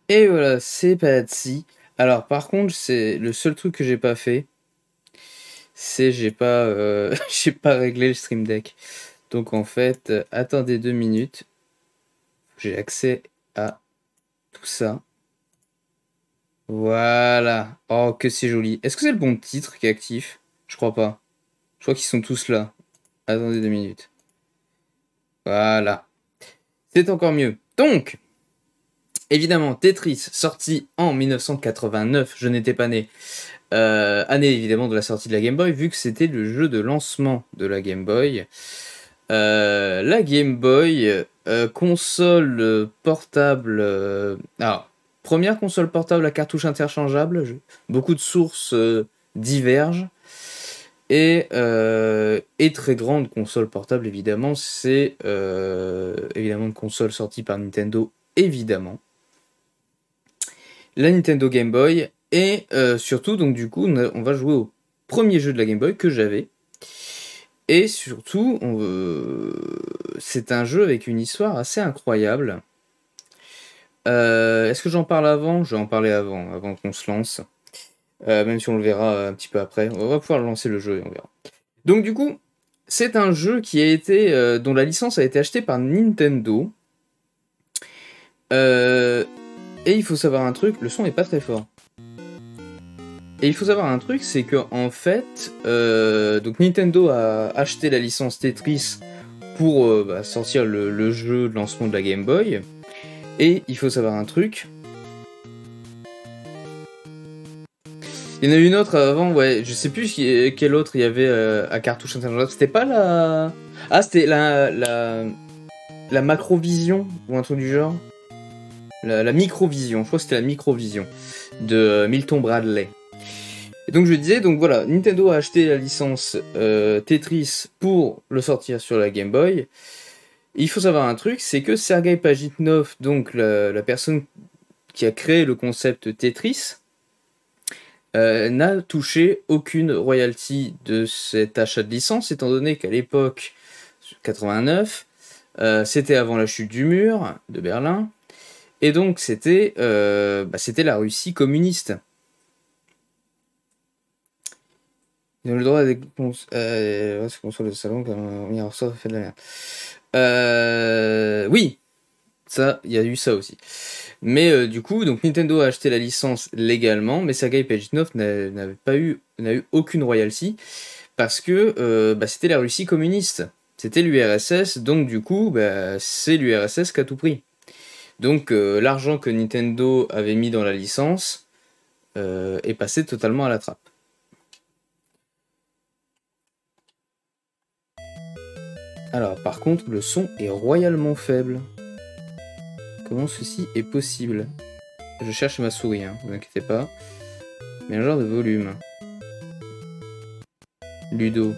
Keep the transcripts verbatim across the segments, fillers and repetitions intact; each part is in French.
Et voilà, c'est parti. Alors par contre, c'est le seul truc que j'ai pas fait, c'est j'ai pas euh, j'ai pas réglé le Stream Deck. Donc en fait, euh, attendez deux minutes. J'ai accès à tout ça. Voilà. Oh, que c'est joli. Est-ce que c'est le bon titre qui est actif? Je crois pas. Je crois qu'ils sont tous là. Attendez deux minutes. Voilà. C'est encore mieux. Donc, évidemment, Tetris, sorti en mille neuf cent quatre-vingt-neuf, je n'étais pas né. Euh, année évidemment de la sortie de la Game Boy, vu que c'était le jeu de lancement de la Game Boy. Euh, la Game Boy, euh, console euh, portable... Euh, alors, première console portable à cartouche interchangeable, je, beaucoup de sources euh, divergent. Et, euh, et très grande console portable, évidemment, c'est euh, évidemment une console sortie par Nintendo, évidemment. La Nintendo Game Boy, et euh, surtout, donc du coup, on va jouer au premier jeu de la Game Boy que j'avais. Et surtout, euh, c'est un jeu avec une histoire assez incroyable. Euh, Est-ce que j'en parle avant? Je vais en parler avant, avant qu'on se lance. Euh, même si on le verra un petit peu après. On va pouvoir lancer le jeu et on verra. Donc du coup, c'est un jeu qui a été, euh, dont la licence a été achetée par Nintendo. Euh, et il faut savoir un truc, le son est pas très fort. Et il faut savoir un truc, c'est que en fait, euh, donc Nintendo a acheté la licence Tetris pour euh, bah, sortir le, le jeu de lancement de la Game Boy. Et il faut savoir un truc. Il y en a une autre avant, ouais, je sais plus quelle autre il y avait euh, à cartouche interchangeable. C'était pas la... Ah, c'était la, la... La Macrovision, ou un truc du genre. La, la Microvision, je crois que c'était la Microvision de Milton Bradley. Et donc je disais, donc voilà, Nintendo a acheté la licence euh, Tetris pour le sortir sur la Game Boy. Et il faut savoir un truc, c'est que Sergei Pajitnov, donc la, la personne qui a créé le concept Tetris, euh, n'a touché aucune royalty de cet achat de licence, étant donné qu'à l'époque, quatre-vingt-neuf, euh, c'était avant la chute du mur de Berlin, et donc c'était euh, bah, c'était la Russie communiste. Ils ont le droit à des cons euh, ouais, consoles de salon comme on y ça fait de la merde. Euh, oui, ça, il y a eu ça aussi. Mais euh, du coup, donc Nintendo a acheté la licence légalement, mais Sergei Pajitnov n'avait pas eu, n'a eu aucune royalty parce que euh, bah, c'était la Russie communiste, c'était l'U R S S, donc du coup, bah, c'est l'U R S S qui a tout pris. Donc euh, l'argent que Nintendo avait mis dans la licence euh, est passé totalement à la trappe. Alors par contre, le son est royalement faible. Comment ceci est possible? Je cherche ma souris, hein, vous inquiétez pas. Mais un genre de volume. Ludo.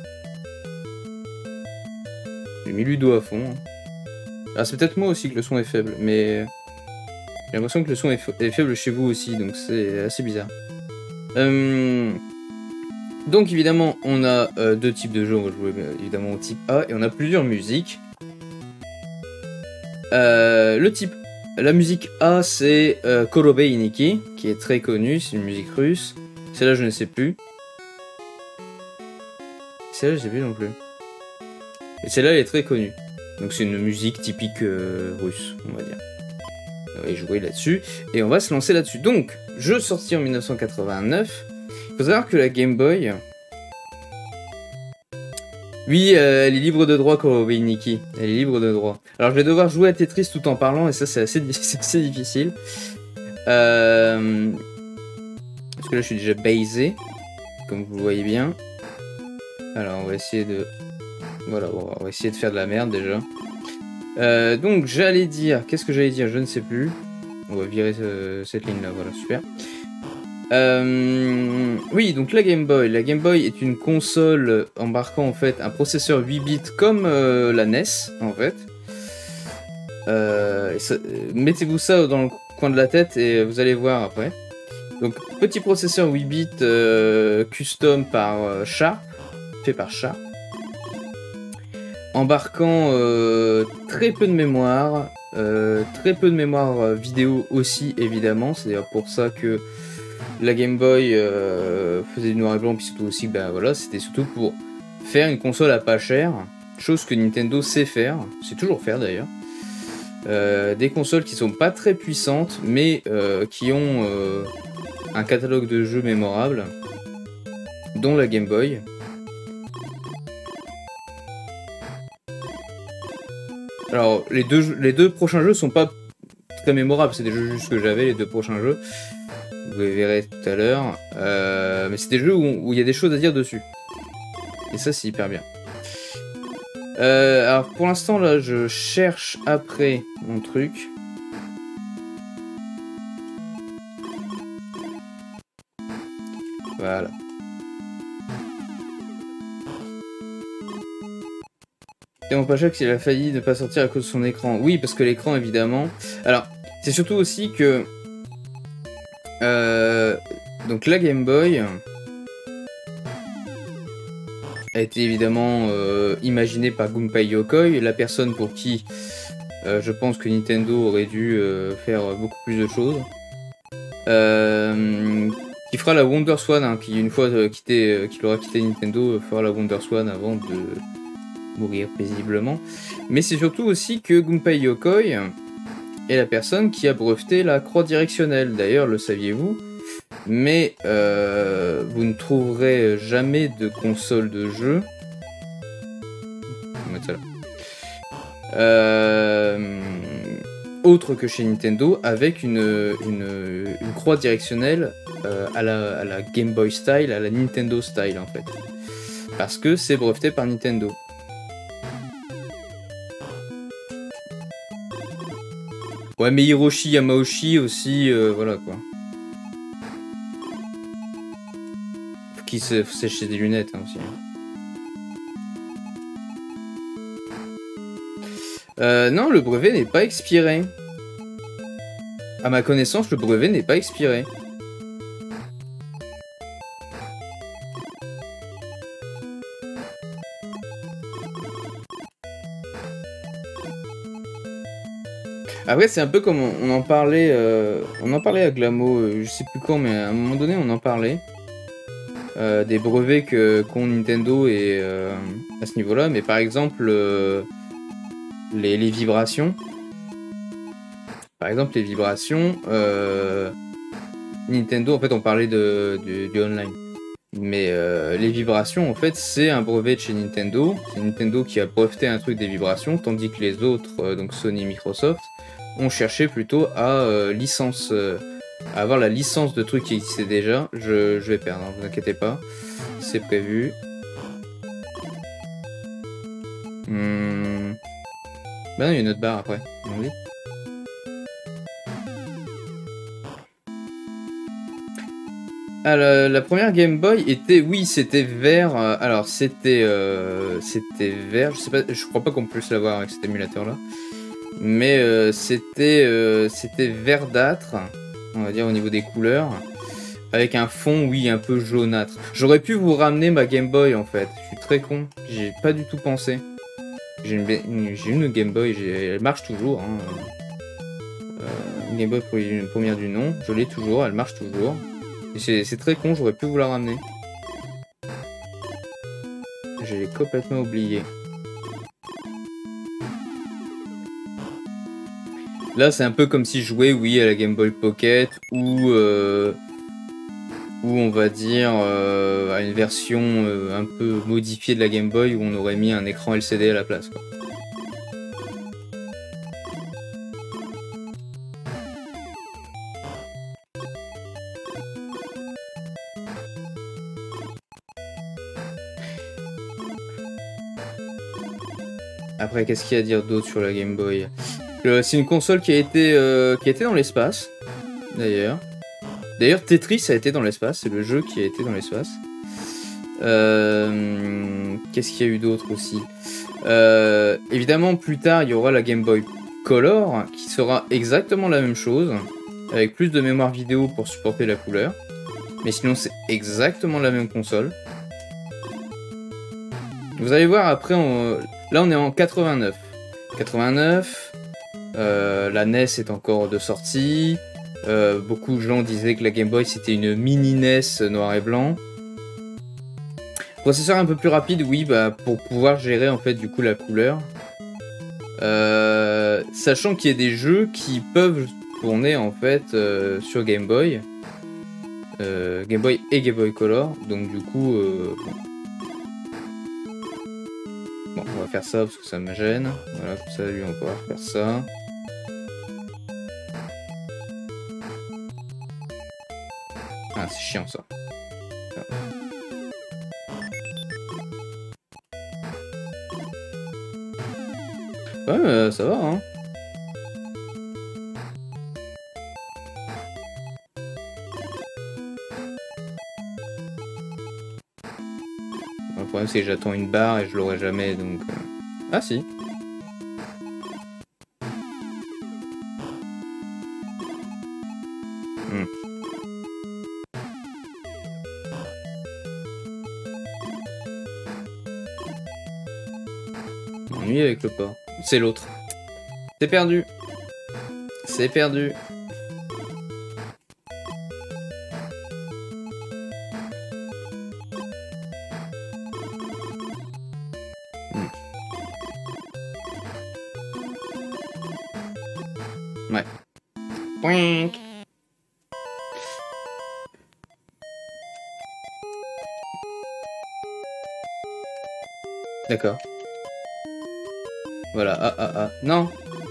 J'ai mis Ludo à fond. Hein. Ah, c'est peut-être moi aussi que le son est faible, mais j'ai l'impression que le son est, est faible chez vous aussi, donc c'est assez bizarre. Euh... Donc évidemment, on a euh, deux types de jeux. On va jouer euh, évidemment au type A, et on a plusieurs musiques. Euh, le type, la musique A, c'est euh, Korobei Iniki, qui est très connue, c'est une musique russe. Celle-là, je ne sais plus. Celle-là, je ne sais plus non plus. Et celle-là, elle est très connue. Donc c'est une musique typique euh, russe, on va dire. On va jouer là-dessus, et on va se lancer là-dessus. Donc, jeu sorti en mille neuf cent quatre-vingt-neuf. Il faut savoir que la Game Boy... Oui, euh, elle est libre de droit, Korobei Iniki. Elle est libre de droit. Alors, je vais devoir jouer à Tetris tout en parlant, et ça, c'est assez, assez difficile. Euh... Parce que là, je suis déjà baisé, comme vous le voyez bien. Alors, on va essayer de... Voilà, on va essayer de faire de la merde, déjà. Euh, donc, j'allais dire... Qu'est-ce que j'allais dire? Je ne sais plus. On va virer ce... cette ligne-là, voilà, super. Euh, oui, donc la Game Boy. La Game Boy est une console embarquant en fait un processeur huit bits comme euh, la N E S en fait. Euh, Mettez-vous ça dans le coin de la tête et vous allez voir après. Donc petit processeur huit bits euh, custom par euh, Sharp, fait par Sharp. embarquant euh, très peu de mémoire, euh, très peu de mémoire vidéo aussi évidemment, c'est d'ailleurs pour ça que la Game Boy euh, faisait du noir et blanc, puis surtout aussi que ben, voilà, c'était surtout pour faire une console à pas cher, chose que Nintendo sait faire, sait toujours faire d'ailleurs. Euh, des consoles qui sont pas très puissantes, mais euh, qui ont euh, un catalogue de jeux mémorables, dont la Game Boy. Alors, les deux, les deux prochains jeux sont pas très mémorables, c'est des jeux juste que j'avais, les deux prochains jeux. Vous les verrez tout à l'heure. Euh, mais c'est des jeux où il y a des choses à dire dessus. Et ça, c'est hyper bien. Euh, alors, pour l'instant, là, je cherche après mon truc. Voilà. Et mon Pachak, il a failli ne pas sortir à cause de son écran. Oui, parce que l'écran, évidemment... Alors, c'est surtout aussi que... Euh, donc la Game Boy a été évidemment euh, imaginée par Gunpei Yokoi, la personne pour qui euh, je pense que Nintendo aurait dû euh, faire beaucoup plus de choses. Euh, qui fera la WonderSwan, hein, qui une fois euh, quitté, euh, qu'il aura quitté Nintendo, fera la WonderSwan avant de mourir paisiblement. Mais c'est surtout aussi que Gunpei Yokoi est la personne qui a breveté la croix directionnelle. D'ailleurs, le saviez-vous? Mais euh, vous ne trouverez jamais de console de jeu. On va mettre ça là. Euh, autre que chez Nintendo, avec une, une, une croix directionnelle euh, à, la, à la Game Boy style, à la Nintendo style en fait. Parce que c'est breveté par Nintendo. Ouais, mais Hiroshi Yamauchi aussi, euh, voilà quoi. Faut qu'il se sèche des lunettes hein, aussi. Euh, non, le brevet n'est pas expiré. À ma connaissance, le brevet n'est pas expiré. Après, c'est un peu comme on, on en parlait, euh, on en parlait à Glamo, euh, je sais plus quand, mais à un moment donné, on en parlait euh, des brevets que qu'ont Nintendo et euh, à ce niveau-là. Mais par exemple, euh, les, les vibrations, par exemple les vibrations, euh, Nintendo, en fait, on parlait de, de du online. Mais euh, les vibrations, en fait, c'est un brevet de chez Nintendo. C'est Nintendo qui a breveté un truc des vibrations, tandis que les autres, euh, donc Sony, Microsoft, ont cherché plutôt à euh, licence, euh, à avoir la licence de trucs qui existaient déjà. Je, je vais perdre, hein, vous inquiétez pas, c'est prévu. Hmm. Ben non, il y a une autre barre après. Oui. Ah, la, la première Game Boy était, oui, c'était vert. Euh, alors c'était, euh, c'était vert. Je sais pas, je crois pas qu'on puisse l'avoir avec cet émulateur-là. Mais euh, c'était euh, c'était verdâtre, on va dire au niveau des couleurs, avec un fond, oui, un peu jaunâtre. J'aurais pu vous ramener ma Game Boy en fait, je suis très con, j'ai pas du tout pensé. J'ai une, une, une Game Boy, elle marche toujours. Hein. Euh, une Game Boy une première du nom, je l'ai toujours, elle marche toujours. C'est très con, j'aurais pu vous la ramener. Je l'ai complètement oublié. Là, c'est un peu comme si je jouais, oui, à la Game Boy Pocket ou, euh, ou on va dire euh, à une version euh, un peu modifiée de la Game Boy où on aurait mis un écran L C D à la place, quoi. Après, qu'est-ce qu'il y a à dire d'autre sur la Game Boy? euh, C'est une console qui a été, euh, qui a été dans l'espace, d'ailleurs. D'ailleurs, Tetris a été dans l'espace, c'est le jeu qui a été dans l'espace. Euh, Qu'est-ce qu'il y a eu d'autre aussi? euh, Évidemment, plus tard, il y aura la Game Boy Color, qui sera exactement la même chose, avec plus de mémoire vidéo pour supporter la couleur. Mais sinon, c'est exactement la même console. Vous allez voir, après, on... Là, on est en quatre-vingt-neuf. quatre-vingt-neuf. Euh, la N E S est encore de sortie. Euh, beaucoup de gens disaient que la Game Boy c'était une mini N E S noir et blanc. Processeur un peu plus rapide, oui, bah, pour pouvoir gérer en fait du coup la couleur. Euh, sachant qu'il y a des jeux qui peuvent tourner en fait euh, sur Game Boy. Euh, Game Boy et Game Boy Color. Donc du coup... Euh, bon. Bon, on va faire ça parce que ça me gêne. Voilà, comme ça, lui, on va pouvoir faire ça. Ah, c'est chiant, ça. Ouais, mais ça va, hein. Le problème, c'est que j'attends une barre et je l'aurai jamais, donc... Euh... Ah, si. Hmm. M'ennuie avec le port. C'est l'autre. C'est perdu. C'est perdu. Hmm. Ouais. Poink. D'accord. Voilà, ah ah ah. Non.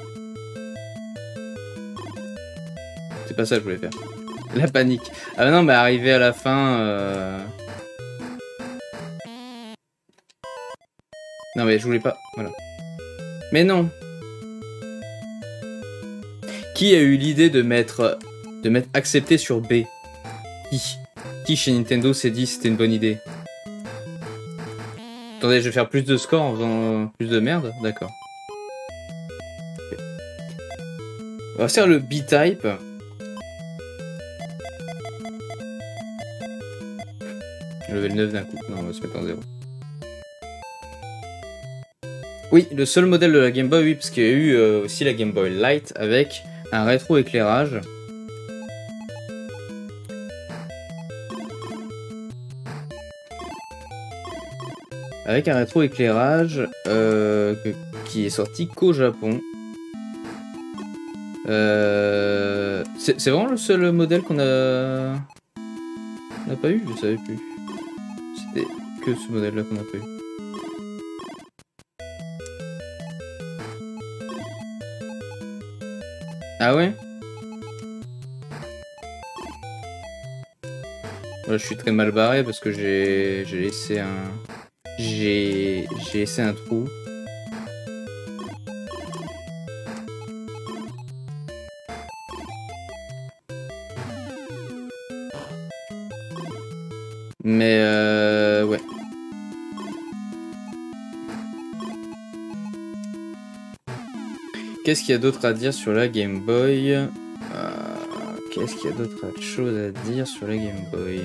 C'est pas ça que je voulais faire. La panique. Ah bah non, mais arrivé à la fin... Euh... Non mais je voulais pas... Voilà. Mais non. Qui a eu l'idée de mettre... De mettre accepté sur B? Qui Qui chez Nintendo s'est dit c'était une bonne idée? Attendez, je vais faire plus de score en faisant plus de merde? D'accord. Okay. On va faire le B-Type. Level neuf d'un coup. Non, on va se mettre en zéro. Oui, le seul modèle de la Game Boy, oui, parce qu'il y a eu euh, aussi la Game Boy Light avec un rétro-éclairage. Avec un rétro-éclairage euh, qui est sorti qu'au Japon. Euh, c'est vraiment le seul modèle qu'on a... On n'a pas eu, je savais plus. C'était que ce modèle-là qu'on n'a pas eu. Ah ouais? Là, je suis très mal barré parce que j'ai laissé un... J'ai laissé un trou. Mais euh, ouais. Qu'est-ce qu'il y a d'autre à dire sur la Game Boy? euh, Qu'est-ce qu'il y a d'autre chose à dire sur la Game Boy?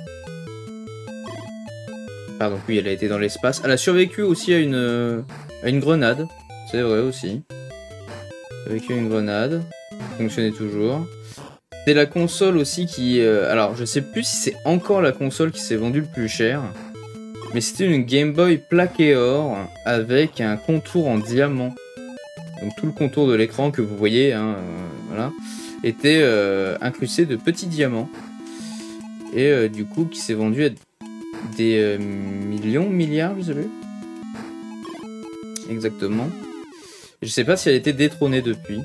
Pardon, oui, elle a été dans l'espace. Elle a survécu aussi à une, à une grenade. C'est vrai aussi. Survécu à une grenade. Fonctionnait toujours. C'est la console aussi qui... Euh, alors, je sais plus si c'est encore la console qui s'est vendue le plus cher. Mais c'était une Game Boy plaquée or avec un contour en diamant. Donc tout le contour de l'écran que vous voyez, hein, euh, voilà, était euh, incrusté de petits diamants. Et euh, du coup, qui s'est vendu à des euh, millions, milliards, je sais plus. Exactement. Je sais pas si elle a été détrônée depuis.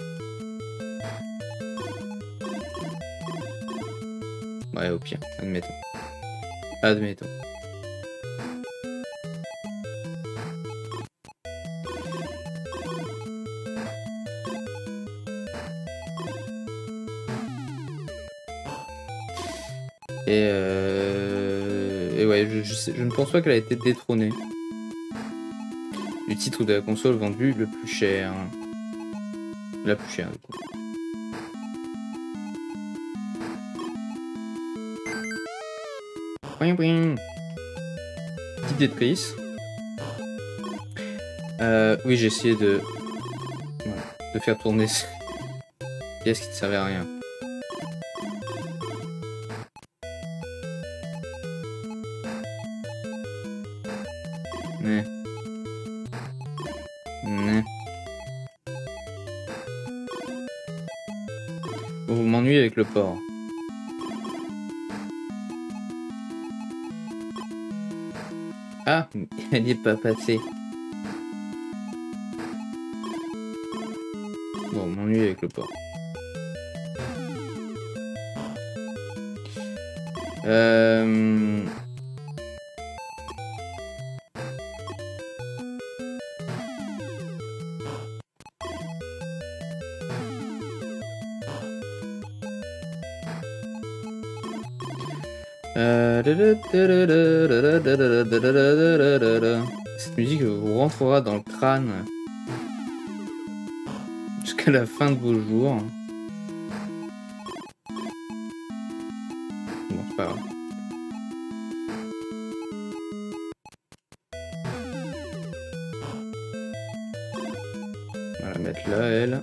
Ouais, au pire, admettons. Admettons. Et, euh... Et ouais, je, je, sais, je ne pense pas qu'elle a été détrônée du titre de la console vendue le plus cher. La plus chère, du coup. Boing, boing. Petite Tetris. Euh, oui, j'ai essayé de... Voilà, de faire tourner ce pièce qui ne servait à rien. Mais... Mais... Vous m'ennuyez avec le port. Ah, elle n'y est pas passée. Bon, m'ennuie avec le port. Euh... Cette musique vous rentrera dans le crâne jusqu'à la fin de vos jours. Bon, c'est pas grave. On va la mettre là, elle.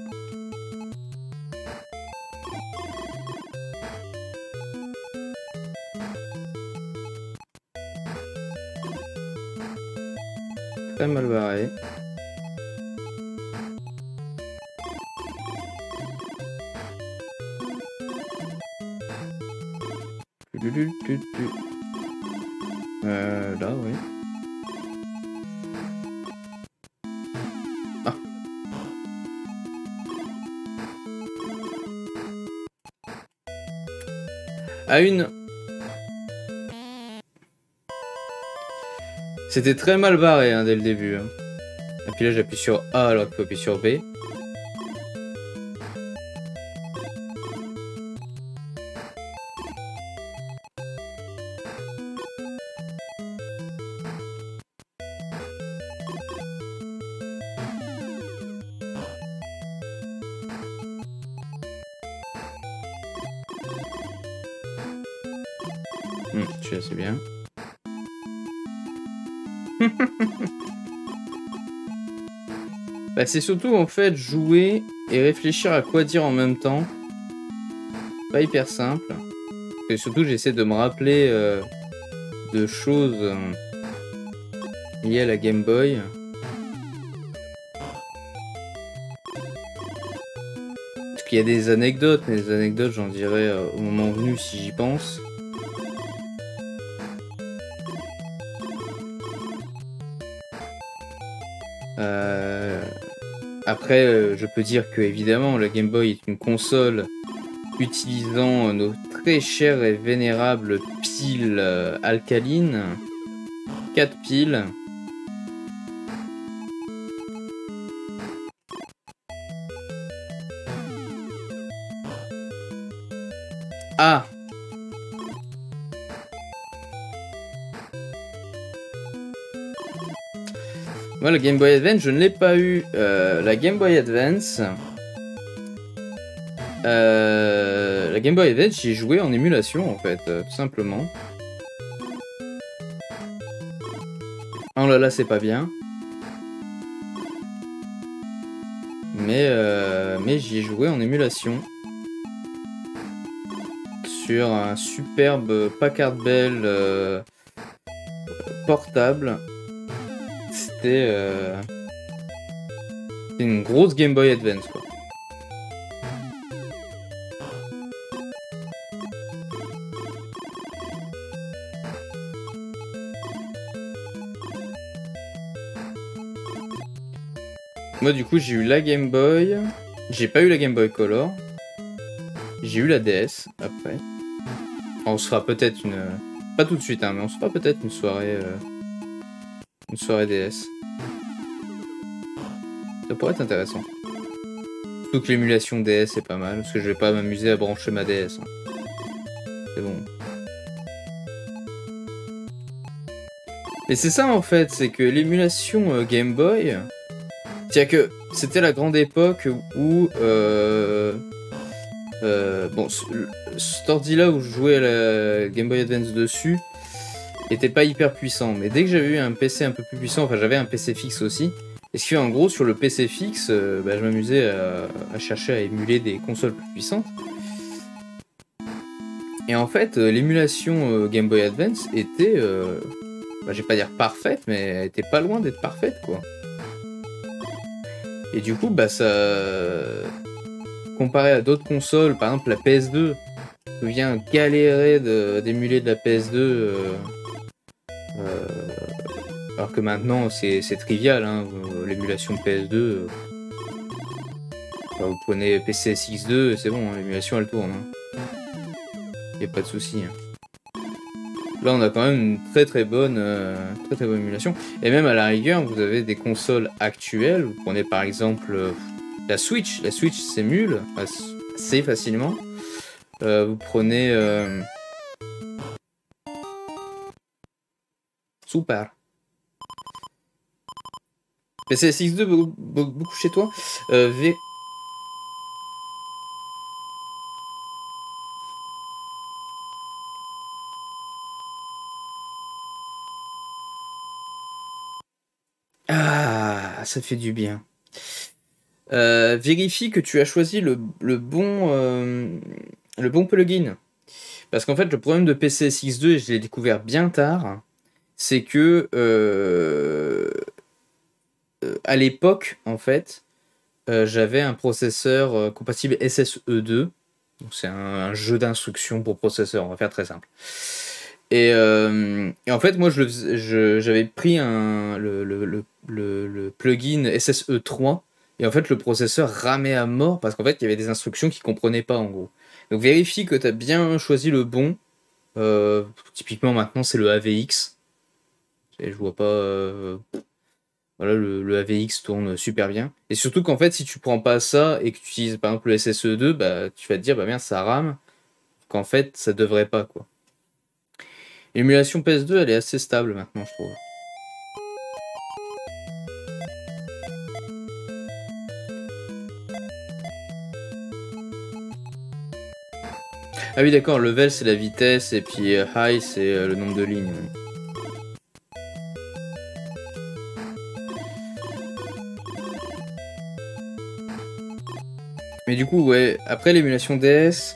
Très mal barré. Euh, là, oui. Ah. À une. C'était très mal barré hein, dès le début. Hein. Et puis là j'appuie sur A alors qu'il faut appuyer sur B. Hum, je suis assez bien. Bah, c'est surtout en fait jouer et réfléchir à quoi dire en même temps. Pas hyper simple. Et surtout j'essaie de me rappeler euh, de choses euh, liées à la Game Boy. Parce qu'il y a des anecdotes, mais les anecdotes j'en dirai euh, au moment venu si j'y pense. Euh... Après, euh, je peux dire que évidemment, la Game Boy est une console utilisant nos très chères et vénérables piles euh, alcalines. quatre piles. Ah! Moi, la Game Boy Advance, je ne l'ai pas eu. Euh, la Game Boy Advance... Euh, la Game Boy Advance, j'y ai joué en émulation, en fait, euh, tout simplement. Oh là là, c'est pas bien. Mais, euh, mais j'y ai joué en émulation. Sur un superbe Packard Bell euh, portable. C'était euh... une grosse Game Boy Advance, quoi. Moi, du coup, j'ai eu la Game Boy. J'ai pas eu la Game Boy Color. J'ai eu la D S après. On se fera peut-être une... Pas tout de suite, hein, mais on se fera peut-être une soirée... Euh... Une soirée D S. Ça pourrait être intéressant. Surtout que l'émulation D S est pas mal, parce que je vais pas m'amuser à brancher ma D S. Hein. C'est bon. Et c'est ça en fait, c'est que l'émulation euh, Game Boy... C'est-à-dire que c'était la grande époque où... Euh... Euh, bon, cet ordi-là où je jouais à la Game Boy Advance dessus était pas hyper puissant, mais dès que j'avais eu un P C un peu plus puissant, enfin j'avais un P C fixe aussi, Et ce qui fait en gros sur le P C fixe, euh, bah, je m'amusais à, à chercher à émuler des consoles plus puissantes. Et en fait, euh, l'émulation euh, Game Boy Advance était, euh, bah, je vais pas dire parfaite, mais elle était pas loin d'être parfaite, quoi. Et du coup, bah ça, comparé à d'autres consoles, par exemple la P S deux, je viens galérer de- d'émuler de, la P S deux, euh, euh, alors que maintenant c'est trivial, hein, l'émulation P S deux. Euh, enfin, vous prenez P C S X deux, c'est bon, hein, l'émulation elle tourne. Hein. Y a pas de souci. Hein. Là, on a quand même une très très bonne, euh, très très bonne émulation. Et même à la rigueur, vous avez des consoles actuelles. Vous prenez par exemple euh, la Switch. La Switch s'émule assez facilement. Euh, vous prenez euh... Super. P C S X deux beaucoup, beaucoup chez toi. Euh, v... Ah, ça fait du bien. Euh, vérifie que tu as choisi le, le bon euh, le bon plugin. Parce qu'en fait, le problème de P C S X deux, et je l'ai découvert bien tard, c'est que euh, euh, à l'époque, en fait, euh, j'avais un processeur euh, compatible S S E deux. C'est un, un jeu d'instructions pour processeur, on va faire très simple. Et, euh, et en fait, moi, je je, j'avais pris un, le, le, le, le, le plugin S S E trois, et en fait, le processeur ramait à mort parce qu'en fait, il y avait des instructions qu'il ne comprenait pas, en gros. Donc, vérifie que tu as bien choisi le bon. Euh, typiquement, maintenant, c'est le A V X. Et je vois pas... Euh, voilà, le, le A V X tourne super bien. Et surtout qu'en fait, si tu prends pas ça et que tu utilises par exemple le S S E deux, bah, tu vas te dire, bah merde, ça rame. Qu'en fait, ça devrait pas, quoi. L'émulation P S deux, elle est assez stable maintenant, je trouve. Ah oui, d'accord, level c'est la vitesse et puis euh, high c'est euh, le nombre de lignes. Mais du coup, ouais, après l'émulation D S,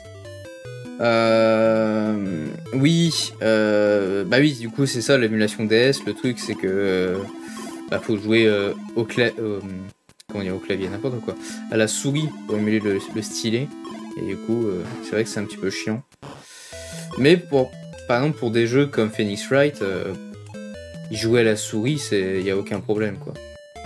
euh, oui, euh, bah oui, du coup c'est ça l'émulation D S. Le truc c'est que euh, bah, faut jouer euh, au, cla euh, comment dire, au clavier, n'importe quoi, à la souris pour émuler le, le stylet. Et du coup, euh, c'est vrai que c'est un petit peu chiant. Mais pour, par exemple, pour des jeux comme Phoenix Wright, euh, jouer à la souris, il n'y a aucun problème, quoi.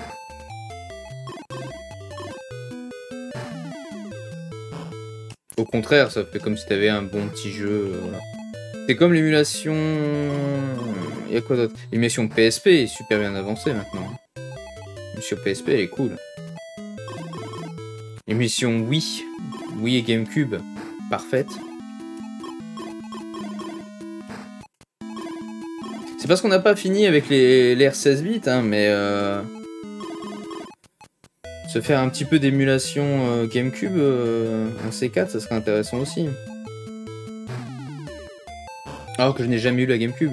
Au contraire, ça fait comme si tu avais un bon petit jeu. Euh, voilà. C'est comme l'émulation... Il y a quoi d'autre? L'émulation P S P est super bien avancée maintenant. L'émulation P S P, elle est cool. L'émulation Wii, Wii et GameCube, parfaite. C'est parce qu'on n'a pas fini avec les, les R seize bits, hein, mais... Euh... Se faire un petit peu d'émulation euh, GameCube euh, en C quatre, ça serait intéressant aussi. Alors que je n'ai jamais eu la GameCube.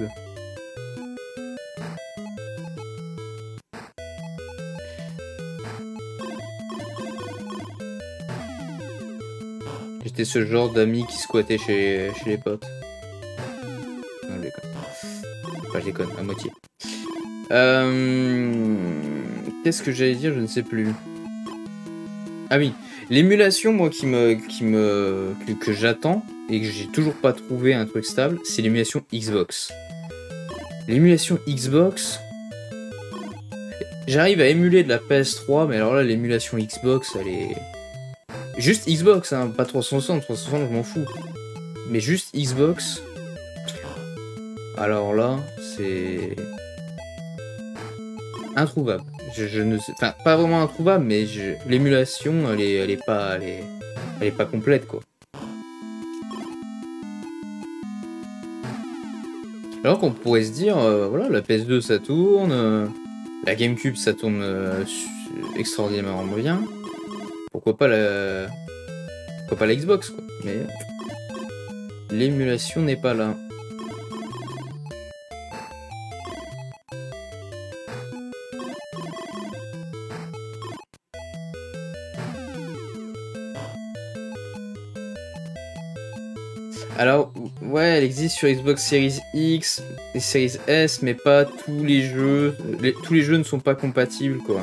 J'étais ce genre d'ami qui squattait chez, chez les potes. Non, je déconne. Enfin, je déconne, à moitié. Euh... Qu'est-ce que j'allais dire? Je ne sais plus. Ah oui, l'émulation, moi, qui me, qui me, que, que j'attends et que j'ai toujours pas trouvé un truc stable, c'est l'émulation Xbox. L'émulation Xbox, j'arrive à émuler de la P S trois, mais alors là, l'émulation Xbox, elle est juste Xbox, hein, pas trois cent soixante. trois cent soixante, je m'en fous. Mais juste Xbox. Alors là, c'est introuvable. Je, je ne sais, enfin, pas vraiment introuvable, mais l'émulation, elle est, elle est pas, elle est, elle est pas complète, quoi. Alors qu'on pourrait se dire, euh, voilà, la P S deux ça tourne, euh, la GameCube ça tourne euh, extraordinairement bien. Pourquoi pas la, pourquoi pas la Xbox, quoi. Mais l'émulation n'est pas là. elle existe sur Xbox Series X et Series S, mais pas tous les jeux. Les, tous les jeux ne sont pas compatibles, quoi.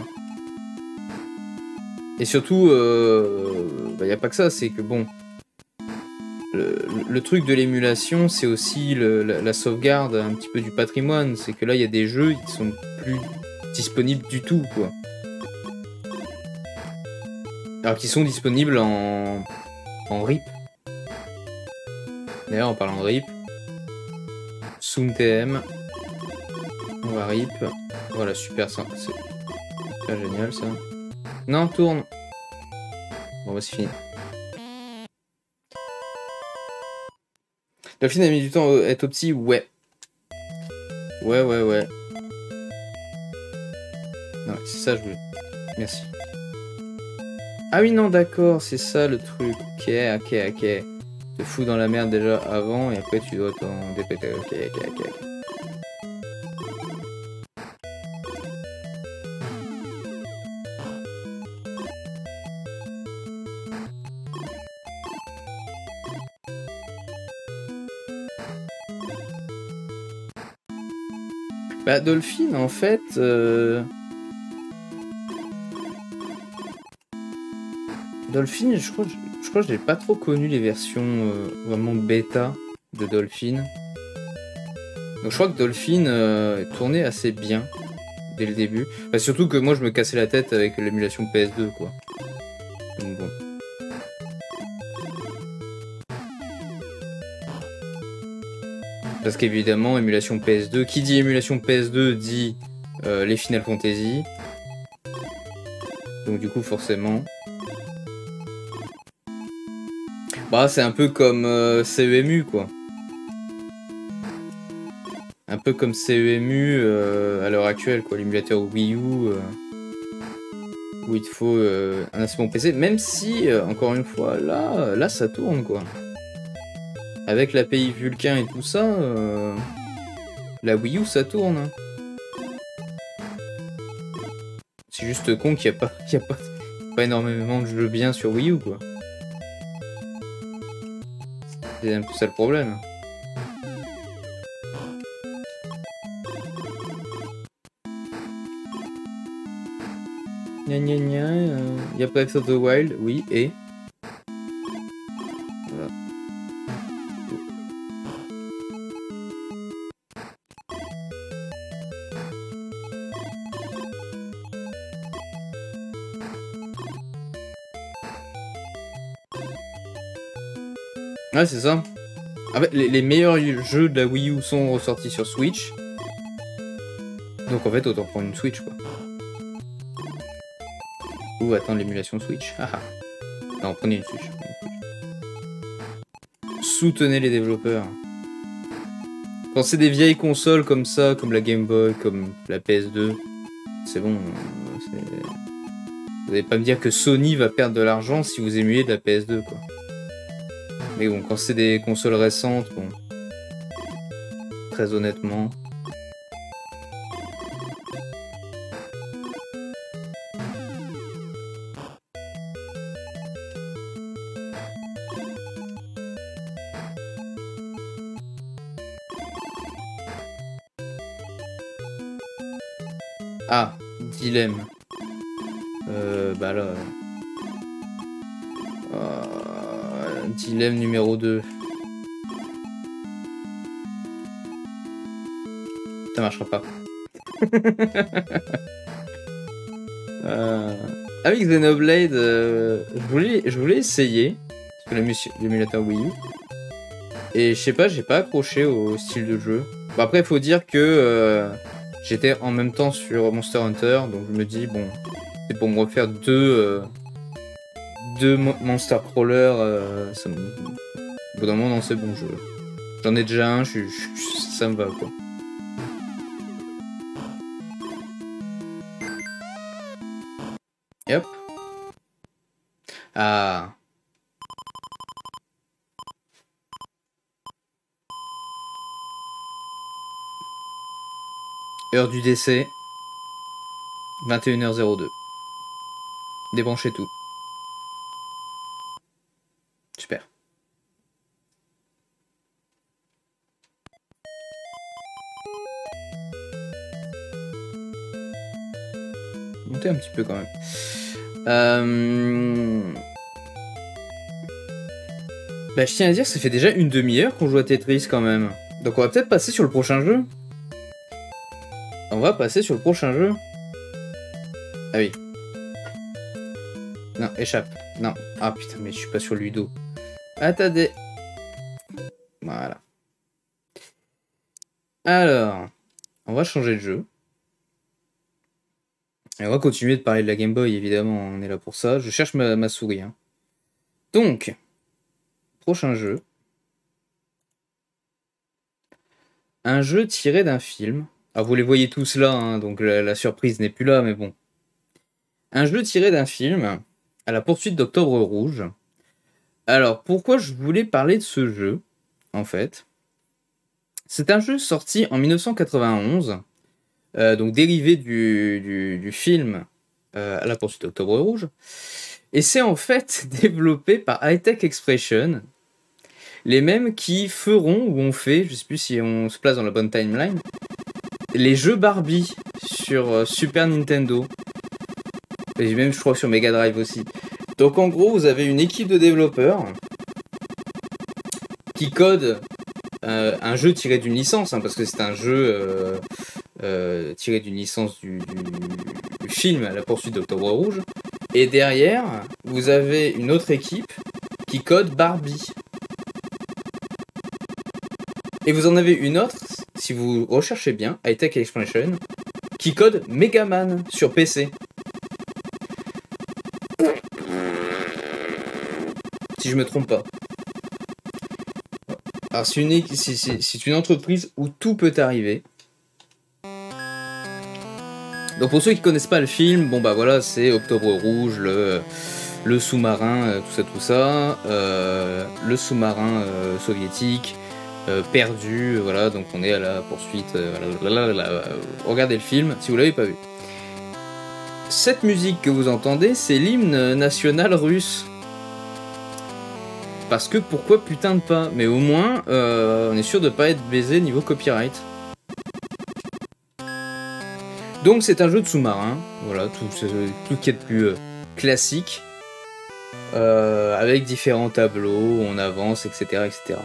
Et surtout, il euh, bah, y a pas que ça, c'est que bon, le, le truc de l'émulation, c'est aussi le, la, la sauvegarde un petit peu du patrimoine. C'est que là, il y a des jeux qui sont plus disponibles du tout, quoi. Alors qu'ils sont disponibles en, en R I P. D'ailleurs, en parlant de R I P, Soon T M, on va R I P. Voilà, super, ça, c'est super génial, ça. Non, tourne. Bon, bah, c'est fini. Dolphin a mis du temps à être au petit, ouais. Ouais, ouais, ouais. Non, c'est ça, je voulais. Merci. Ah oui, non, d'accord, c'est ça le truc. Ok, ok, ok. Te fous dans la merde déjà avant et après tu dois t'en dépêter. Ok, ok, ok. Bah, Dolphin, en fait... Euh... Dolphin, je crois, je crois que j'ai pas trop connu les versions euh, vraiment bêta de Dolphin. Donc je crois que Dolphin euh, tournait assez bien dès le début. Bah, surtout que moi je me cassais la tête avec l'émulation P S deux, quoi. Donc bon. Parce qu'évidemment, émulation P S deux, qui dit émulation P S deux dit euh, les Final Fantasy. Donc du coup, forcément... Bah, c'est un peu comme euh, C E M U, quoi. Un peu comme C E M U euh, à l'heure actuelle, quoi. L'émulateur Wii U, euh, où il te faut euh, un assez bon P C. Même si, euh, encore une fois, là, là, ça tourne, quoi. Avec l'A P I Vulkan et tout ça, euh, la Wii U, ça tourne. Hein. C'est juste con qu'il n'y a, pas, qu'il y a pas, pas énormément de jeux bien sur Wii U, quoi. C'est un peu ça le problème. Gna gna gna, euh, y a Breath of the Wild, oui, et... Voilà. Ouais, c'est ça. En fait, les, les meilleurs jeux de la Wii U sont ressortis sur Switch. Donc en fait, autant prendre une Switch, quoi. Ou attendre l'émulation Switch. Ah ah. Non, prenez une Switch. Soutenez les développeurs. Quand c'est des vieilles consoles comme ça, comme la Game Boy, comme la P S deux, c'est bon. Vous n'allez pas me dire que Sony va perdre de l'argent si vous émulez de la P S deux, quoi. Mais bon, quand c'est des consoles récentes, bon. Très honnêtement. Ah, dilemme. Euh, bah là... Euh, dilemme numéro deux. Ça marchera pas. euh... Avec Xenoblade, euh, je, voulais, je voulais essayer. Parce que l'émulateur Wii U. Et je sais pas, j'ai pas accroché au style de jeu. Bon, après, il faut dire que... Euh, j'étais en même temps sur Monster Hunter, donc je me dis, bon, c'est pour me refaire deux, euh, deux mo Monster Crawler, euh, ça me... au bout d'un moment, non, c'est bon, je... j'en ai déjà un, je, je, ça me va, quoi. Et hop. Ah. Heure du décès. vingt et une heures zéro deux. Débranchez tout. Super. monter un petit peu quand même. Euh... Bah, je tiens à dire, ça fait déjà une demi-heure qu'on joue à Tetris quand même. Donc on va peut-être passer sur le prochain jeu. On va passer sur le prochain jeu. Ah oui. Non, échappe. Non. Ah putain, mais je suis pas sur Ludo. Attendez. Voilà. Alors, on va changer de jeu. Et on va continuer de parler de la Game Boy, évidemment, on est là pour ça. Je cherche ma, ma souris. Hein. Donc, prochain jeu. Un jeu tiré d'un film. Alors, vous les voyez tous là, hein, donc la, la surprise n'est plus là, mais bon. Un jeu tiré d'un film, à la poursuite d'Octobre Rouge. Alors, pourquoi je voulais parler de ce jeu, en fait? C'est un jeu sorti en mille neuf cent quatre-vingt-onze, euh, donc dérivé du, du, du film euh, à la poursuite d'Octobre Rouge. Et c'est en fait développé par High-Tech Expression, les mêmes qui feront ou ont fait, je sais plus si on se place dans la bonne timeline, les jeux Barbie sur euh, Super Nintendo. Et même, je crois, sur Mega Drive aussi. Donc en gros, vous avez une équipe de développeurs qui code euh, un jeu tiré d'une licence, hein, parce que c'est un jeu euh, euh, tiré d'une licence du, du, du film à la poursuite d'Octobre Rouge. Et derrière, vous avez une autre équipe qui code Barbie. Et vous en avez une autre, si vous recherchez bien, High-Tech Expression, qui code Megaman sur P C. Si je me trompe pas. Alors c'est une, c'est, c'est, c'est une entreprise où tout peut arriver. Donc pour ceux qui connaissent pas le film, bon bah voilà, c'est Octobre Rouge, le, le sous-marin, euh, tout ça, tout ça, euh, le sous-marin euh, soviétique euh, perdu, euh, voilà, donc on est à la poursuite. Euh, là, là, là, là, regardez le film si vous l'avez pas vu. Cette musique que vous entendez, c'est l'hymne national russe. Parce que pourquoi putain de pas? Mais au moins, euh, on est sûr de pas être baisé niveau copyright. Donc c'est un jeu de sous-marin, voilà, tout, tout qui est de plus euh, classique, euh, avec différents tableaux, on avance, et cetera, et cetera.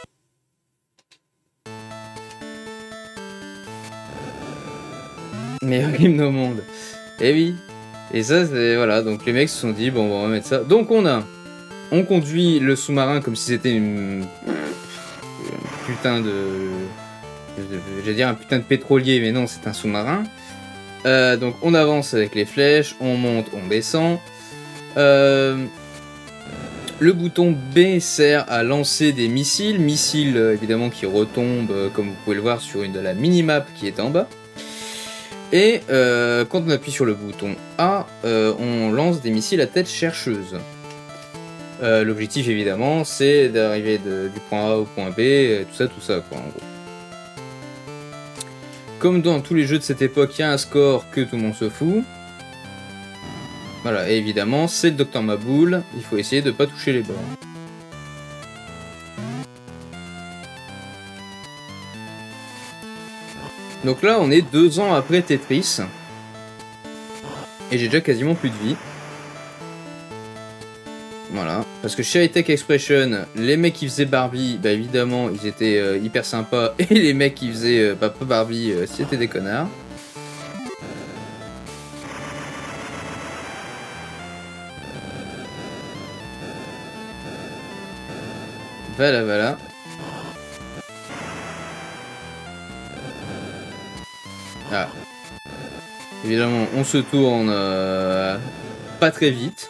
Meilleur game au monde. Et oui. Et ça, c'est voilà, donc les mecs se sont dit, bon, on va mettre ça. Donc on a... On conduit le sous-marin comme si c'était une... une putain de... J'allais dire un putain de pétrolier, mais non, c'est un sous-marin. Euh, donc on avance avec les flèches, on monte, on descend. Euh... Le bouton B sert à lancer des missiles. Missiles, évidemment, qui retombent, comme vous pouvez le voir, sur une de la minimap qui est en bas. Et euh, quand on appuie sur le bouton A, euh, on lance des missiles à tête chercheuse. Euh, L'objectif évidemment c'est d'arriver du point A au point B, tout ça, tout ça quoi en gros. Comme dans tous les jeux de cette époque, il y a un score que tout le monde se fout. Voilà, et évidemment c'est le docteur Maboul, il faut essayer de pas toucher les bords. Donc là on est deux ans après Tetris. Et j'ai déjà quasiment plus de vie. Voilà, parce que chez High-Tech Expression, les mecs qui faisaient Barbie, bah évidemment, ils étaient euh, hyper sympas, et les mecs qui faisaient euh, bah, pas Barbie, euh, c'était des connards. Voilà, voilà. Ah. Évidemment, on se tourne euh, pas très vite.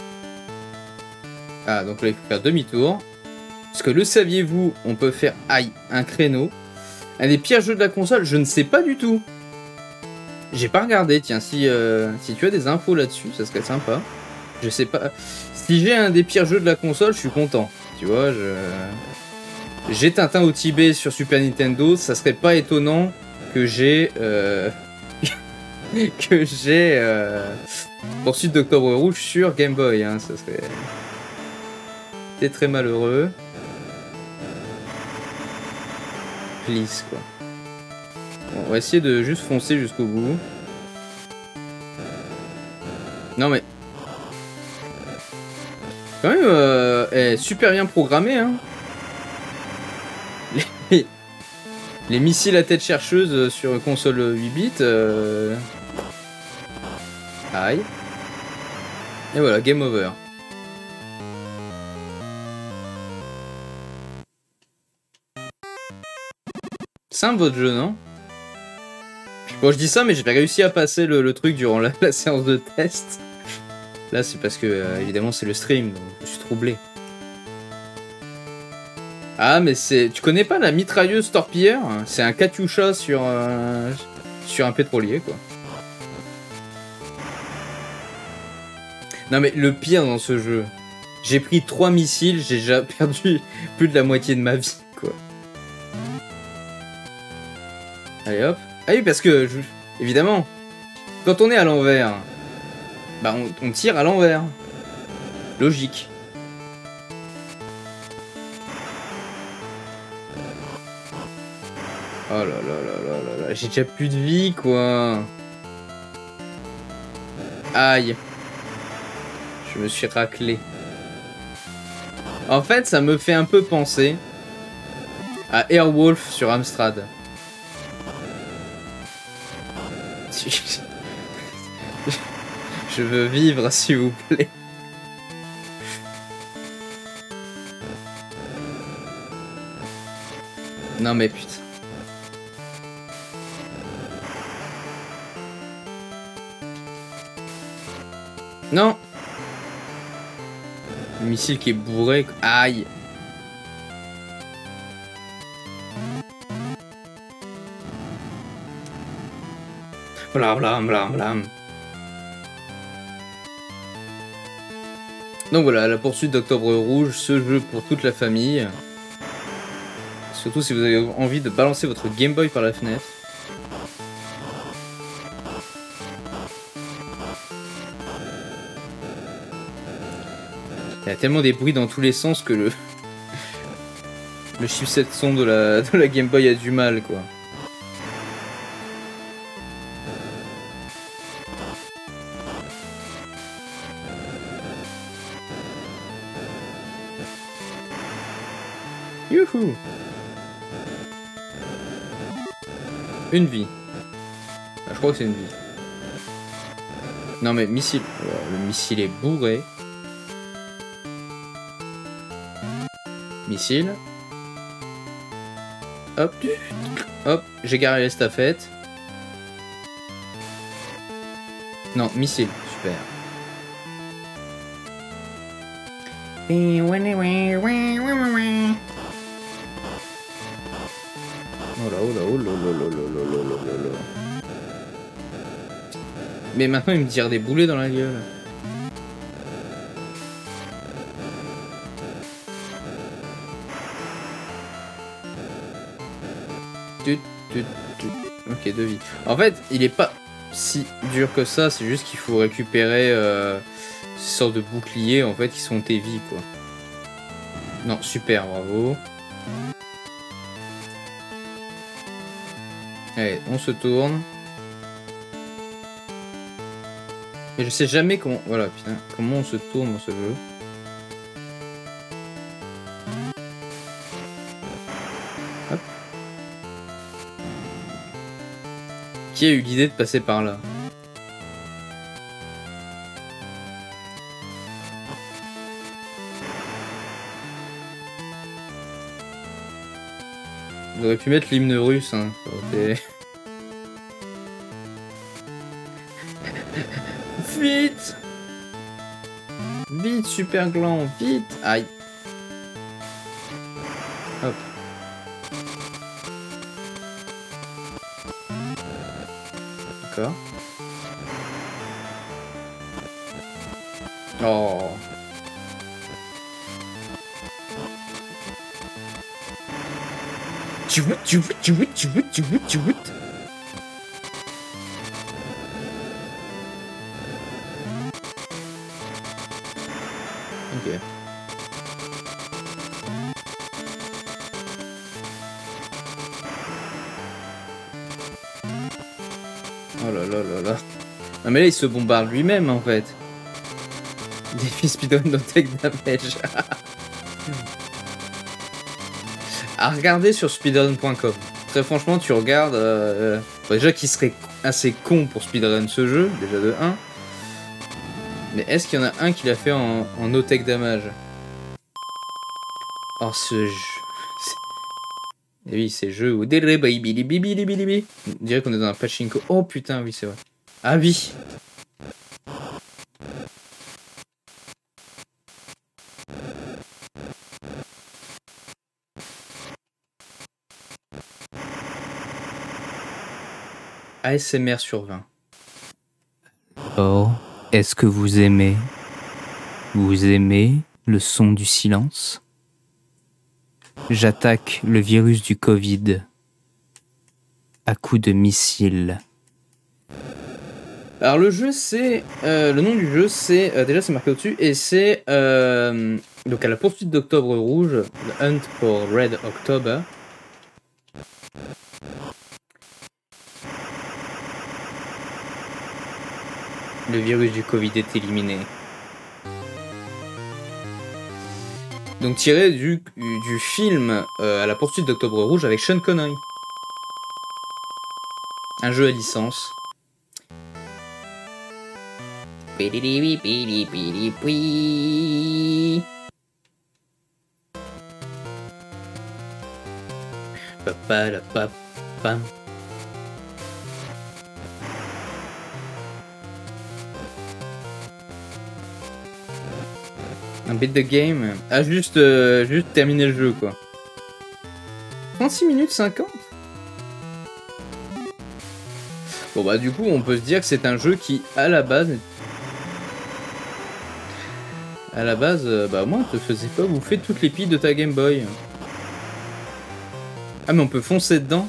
Ah, donc là, il faut faire demi-tour. Parce que le saviez-vous, on peut faire, aïe, un créneau. Un des pires jeux de la console, je ne sais pas du tout. J'ai pas regardé, tiens, si, euh, si tu as des infos là-dessus, ça serait sympa. Je sais pas. Si j'ai un des pires jeux de la console, je suis content. Tu vois, je... J'ai Tintin au Tibet sur Super Nintendo, ça serait pas étonnant que j'ai... Euh... que j'ai... Euh... Poursuite d'Octobre Rouge sur Game Boy, hein, ça serait... T'es très malheureux. Please, quoi. Bon, on va essayer de juste foncer jusqu'au bout. Non mais... Quand même, euh, eh, super bien programmé, hein. Les, les missiles à tête chercheuse sur console huit bits. Euh... Aïe. Et voilà, game over. Simple votre jeu, non? Bon, je dis ça, mais j'ai réussi à passer le, le truc durant la, la séance de test. Là, c'est parce que, euh, évidemment, c'est le stream, donc je suis troublé. Ah, mais c'est... Tu connais pas la mitrailleuse torpilleur? C'est un Katyusha sur, euh, sur un pétrolier, quoi. Non, mais le pire dans ce jeu, j'ai pris trois missiles, j'ai déjà perdu plus de la moitié de ma vie, quoi. Allez, hop. Ah oui, parce que, je... évidemment, quand on est à l'envers, bah, on, on tire à l'envers. Logique. Oh là là là là là là, j'ai déjà plus de vie, quoi. Aïe. Je me suis raclé. En fait, ça me fait un peu penser à Airwolf sur Amstrad. Je veux vivre, s'il vous plaît. Non mais putain. Non. Le missile qui est bourré. Aïe. Blam blam blam blam. Donc voilà, la poursuite d'Octobre Rouge, ce jeu pour toute la famille. Surtout si vous avez envie de balancer votre Game Boy par la fenêtre. Il y a tellement des bruits dans tous les sens que le... le chipset son de la, de la Game Boy a du mal, quoi. Youhou! Une vie. Ah, je crois que c'est une vie. Non mais missile. Le missile est bourré. Missile. Hop. Hop. J'ai garé l'estafette. Non, missile. Super. Oh là, oh là, oh là, oh là, oh là, oh là, oh là, oh là. Mais maintenant, il me tire des boulets dans la gueule. Tut, tut, tut. Ok, deux vies. En fait, il est pas si dur que ça, c'est juste qu'il faut récupérer euh, ces sortes de boucliers, en fait, qui sont tes vies, quoi. Non, super, bravo. Allez, on se tourne. Mais je sais jamais comment... Voilà, putain, comment on se tourne dans ce jeu. Hop. Qui a eu l'idée de passer par là? On aurait pu mettre l'hymne russe, hein. Ça aurait été... Vite! Vite, super gland, vite! Aïe! Hop. D'accord. Oh! Tu vois, tu vois, tu vois, tu vois, tu vois, tu vois. Ok. Oh là là là là. Non mais là il se bombarde lui-même en fait. Défi speedrun no take damage. À regarder sur speedrun point com. Très franchement, tu regardes... Euh, bon, déjà qui serait assez con pour speedrun ce jeu, déjà de un. Mais est-ce qu'il y en a un qui l'a fait en, en no take damage? Oh ce jeu... Et oui, c'est jeu où... On dirait qu'on est dans un pachinko. Oh putain, oui c'est vrai. Ah oui. A S M R sur vingt. Oh, est-ce que vous aimez Vous aimez le son du silence? J'attaque le virus du Covid à coups de missile. Alors le jeu c'est... Euh, le nom du jeu c'est... Euh, déjà c'est marqué au-dessus et c'est... Euh, donc à la poursuite d'Octobre Rouge. The Hunt for Red October. Le virus du Covid est éliminé. Donc tiré du, du film euh, à la poursuite d'Octobre Rouge avec Sean Connery. Un jeu à licence. Un beat de game. Ah, juste, euh, juste terminer le jeu, quoi. trente-six minutes cinquante. Bon, bah, du coup, on peut se dire que c'est un jeu qui, à la base... À la base, euh, bah, moi, te faisais pas bouffer toutes les piles de ta Game Boy. Ah, mais on peut foncer dedans.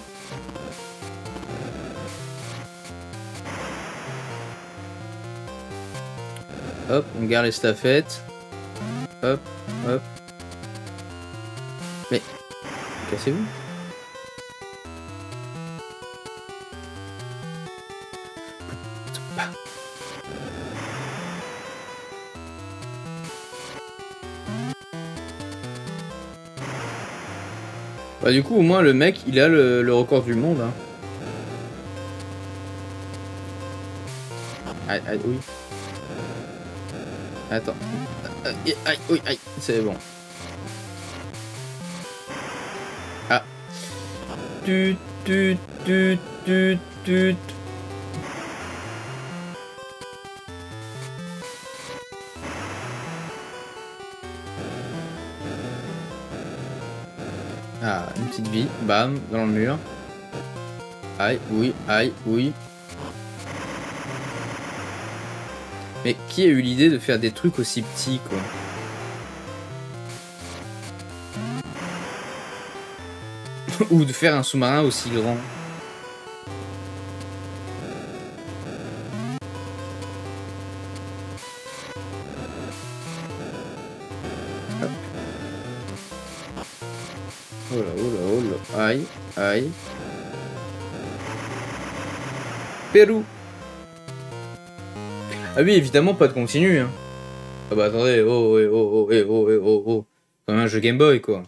Hop, on garde les staffettes. Hop, hop. Mais, cassez-vous. Bah du coup au moins le mec il a le, le record du monde hein. Aïe aïe oui. Attends. Aïe aïe oui aïe c'est bon. Ah. Tut tut tut tut tut. Ah, une petite vie, bam, dans le mur. Aïe, oui, aïe, oui. Mais qui a eu l'idée de faire des trucs aussi petits, quoi? Ou de faire un sous-marin aussi grand? Oh là, oh là, oh là. Aïe, aïe. Pérou. Ah oui, évidemment, pas de continu. Hein. Ah bah attendez, oh, oh, oh, oh, oh, oh, oh, oh, oh. Comme un jeu Game Boy, quoi.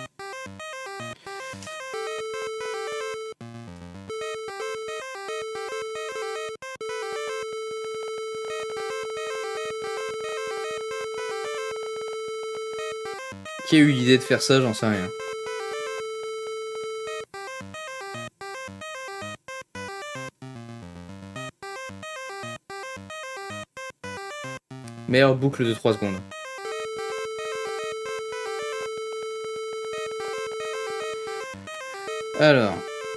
Qui a eu l'idée de faire ça, j'en sais rien. Meilleure boucle de trois secondes. Alors.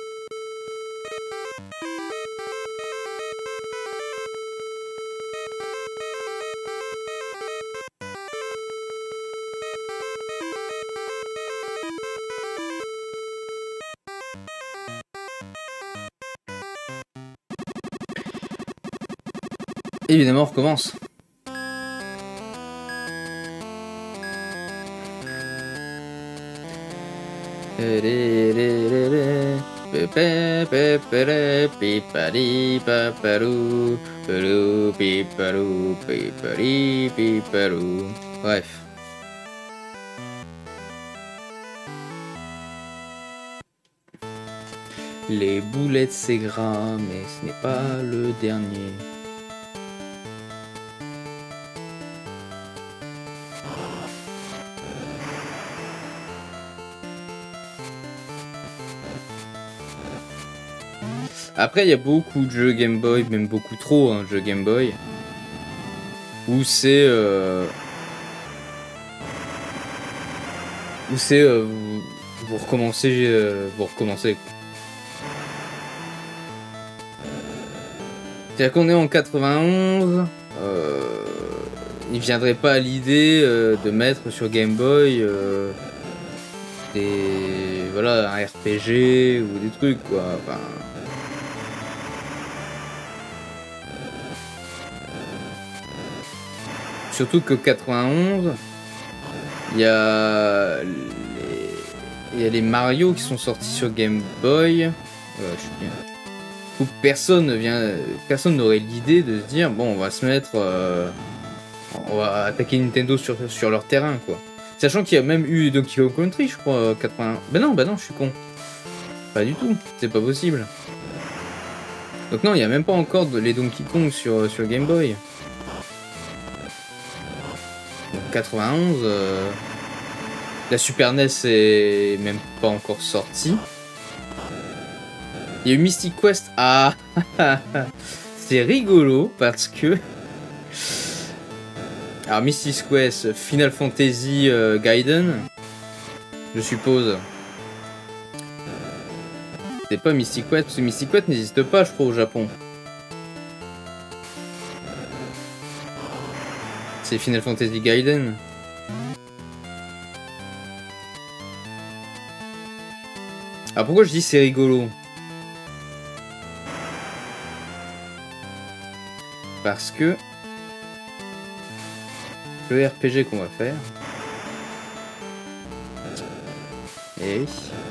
Évidemment, on recommence. Pe- pe- pere- pipari- paparou, pelou, piparou, pipari- piparou. Bref. Les boulettes c'est gras, mais ce n'est pas le dernier. Après, il y a beaucoup de jeux Game Boy, même beaucoup trop, hein, de jeux Game Boy, où c'est euh... où c'est euh, vous, vous recommencez, euh, vous recommencez. C'est-à-dire qu'on est en quatre-vingt-onze, euh, il viendrait pas à l'idée euh, de mettre sur Game Boy euh, des voilà un R P G ou des trucs quoi. Enfin, surtout que quatre-vingt-onze, il y a les il y a les Mario qui sont sortis sur Game Boy. Euh, je suis bien. Où personne vient, personne n'aurait l'idée de se dire bon, on va se mettre, euh, on va attaquer Nintendo sur, sur leur terrain quoi. Sachant qu'il y a même eu Donkey Kong Country, je crois, quatre-vingts. Ben non, ben non, je suis con. Pas du tout, c'est pas possible. Donc non, il y a même pas encore de, les Donkey Kong sur, sur Game Boy. Donc quatre-vingt-onze, euh, la Super N E S est même pas encore sortie. Il y a eu Mystic Quest. Ah, c'est rigolo parce que. Alors, Mystic Quest, Final Fantasy euh, Gaiden, je suppose. C'est pas Mystic Quest, parce que Mystic Quest n'existe pas, je crois, au Japon. C'est Final Fantasy Gaiden. Alors, pourquoi je dis c'est rigolo ? Parce que le R P G qu'on va faire, et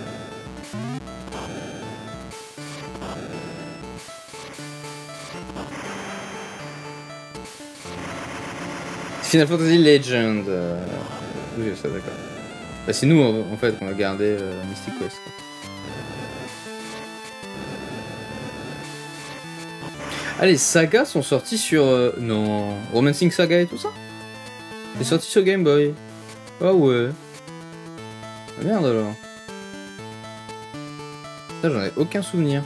Final Fantasy Legend. Euh... Oui, ça d'accord. Bah, c'est nous en fait qu'on a gardé euh, Mystic Quest. Quoi. Ah, les sagas sont sortis sur... Euh, non... Romancing Saga et tout ça. C'est sorti sur Game Boy. Ah ouais. Ah, merde alors. Ça, j'en ai aucun souvenir.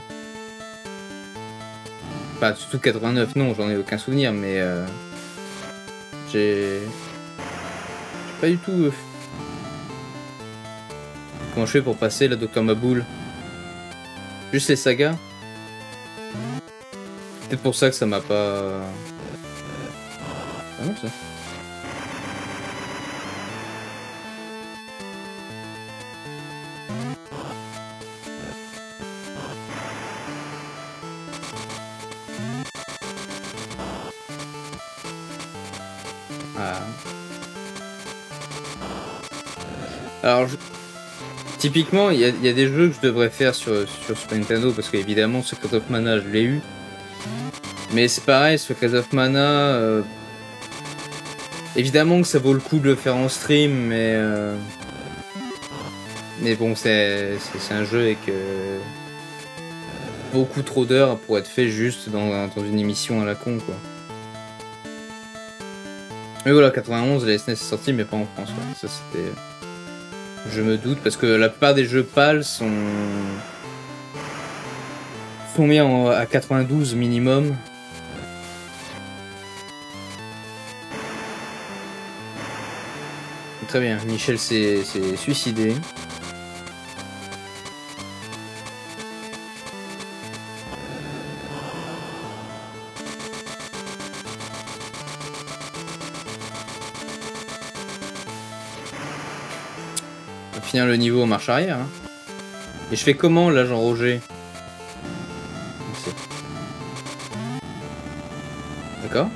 Pas surtout quatre-vingt-neuf, non, j'en ai aucun souvenir, mais... Euh, j'ai... J'ai pas du tout... Euh... Comment je fais pour passer la Docteur Maboule? Juste les sagas. Peut-être pour ça que ça m'a pas... Ah non, ça. Ah. Alors, je... typiquement, il y, y a des jeux que je devrais faire sur, sur Super Nintendo, parce qu'évidemment, Secret of Mana, je l'ai eu. Mais c'est pareil, Secret of Mana... Euh... Évidemment que ça vaut le coup de le faire en stream, mais... Euh... Mais bon, c'est un jeu avec... Euh... beaucoup trop d'heures pour être fait juste dans, dans une émission à la con, quoi. Mais voilà, quatre-vingt-onze, la S N E S est sortie, mais pas en France, ouais. Ça, c'était... Je me doute, parce que la plupart des jeux PAL sont... sont mis en, à quatre-vingt-douze minimum. Très bien, Michel s'est suicidé. On va finir le niveau en marche arrière. Hein. Et je fais comment là, Jean-Roger? D'accord.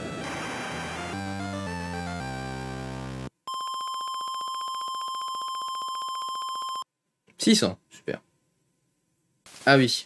six cents, super. Ah oui.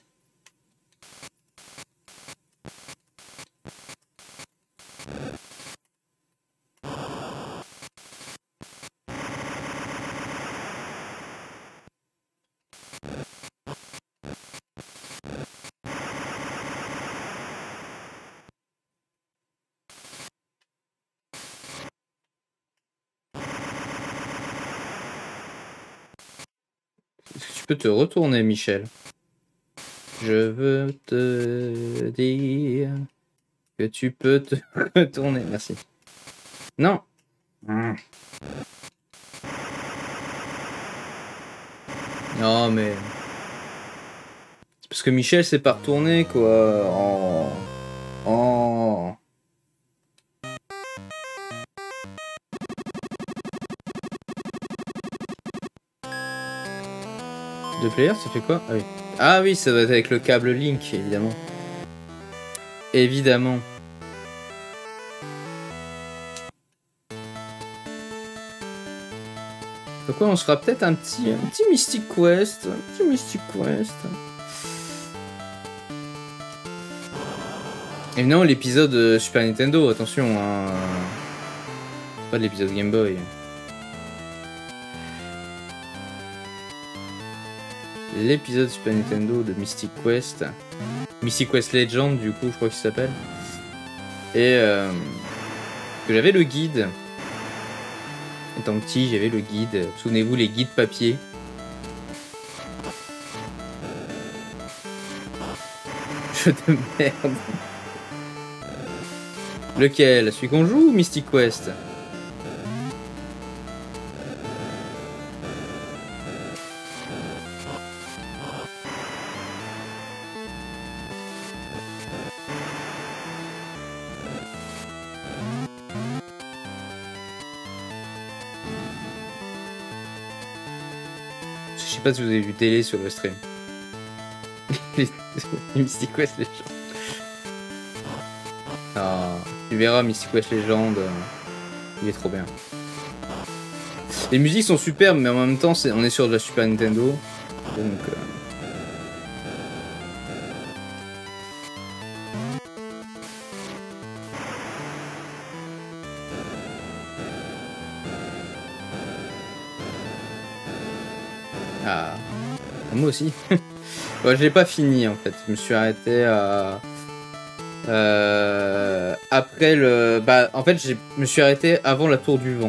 Est-ce que tu peux te retourner, Michel? Je veux te dire que tu peux te retourner. Merci. Non. Mmh. Non, mais... C'est parce que Michel s'est pas retourné, quoi. En... En... Deux players, ça fait quoi? Ah oui. Ah oui, ça doit être avec le câble Link, évidemment. Évidemment. Donc ouais, on se fera peut-être un petit, un petit Mystic Quest. Un petit Mystic Quest. Évidemment, l'épisode Super Nintendo, attention. Hein. Pas de l'épisode Game Boy. L'épisode Super Nintendo de Mystic Quest. Mystic Quest Legend, du coup, je crois qu'il s'appelle. Et euh, que j'avais le guide. Étant petit, j'avais le guide. Souvenez-vous, les guides papier. Je te merde. Lequel? Celui qu'on joue ou Mystic Quest? Je sais pas si vous avez vu télé sur le stream. Les Mystic Quest Legend. Ah, tu verras Mystic Quest Legend. Euh, il est trop bien. Les musiques sont superbes, mais en même temps, c'est, on est sur de la Super Nintendo. Donc. Euh... Ah. Moi aussi. Ouais, je l'ai pas fini en fait. Je me suis arrêté à. Euh... Après le. Bah, en fait, je me suis arrêté avant la Tour du Vent.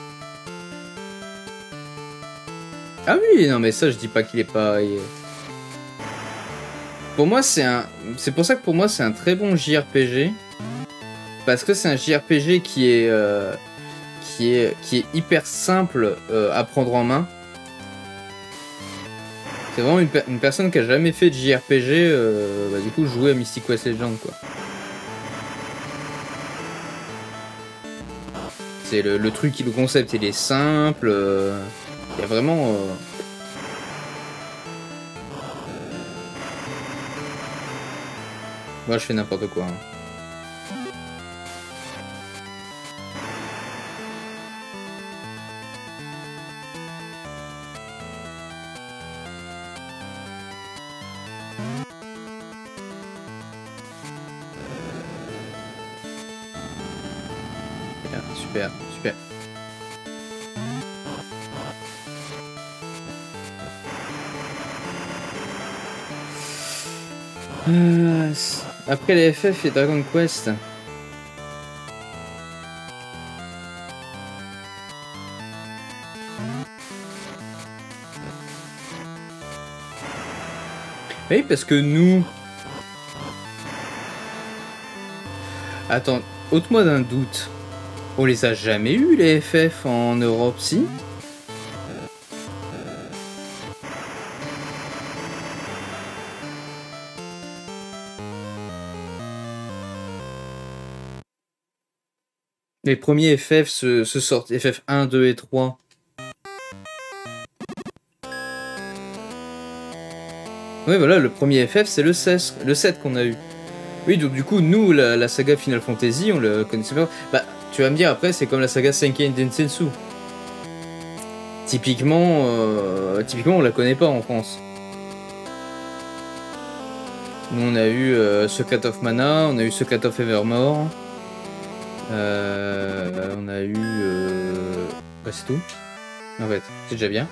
Ah oui, non, mais ça, je dis pas qu'il est pas. Il est... Pour moi, c'est un. C'est pour ça que pour moi, c'est un très bon J R P G. Parce que c'est un J R P G qui est. Euh... Qui est, qui est hyper simple euh, à prendre en main. C'est vraiment une, per une personne qui a jamais fait de J R P G, euh, bah, du coup jouer à Mystic Quest Legend quoi. C'est le, le truc, le concept il est simple, il euh, y a vraiment... Euh... Moi je fais n'importe quoi. Hein. Super, super. Euh, après les F F et Dragon Quest. Oui, parce que nous... Attends, ôte-moi d'un doute. On les a jamais eu les F F en Europe, si? Les premiers F F se, se sortent, F F un, deux et trois. Oui, voilà, le premier F F, c'est le seize, le sept qu'on a eu. Oui, donc du coup, nous, la, la saga Final Fantasy, on le connaissait pas. Bah, tu vas me dire, après, c'est comme la saga Senken Densetsu. Typiquement, euh, typiquement, on la connaît pas en France. Nous on a eu euh, Secret of Mana, on a eu Secret of Evermore. Euh, on a eu... Euh... Bah c'est tout. En fait, c'est déjà bien.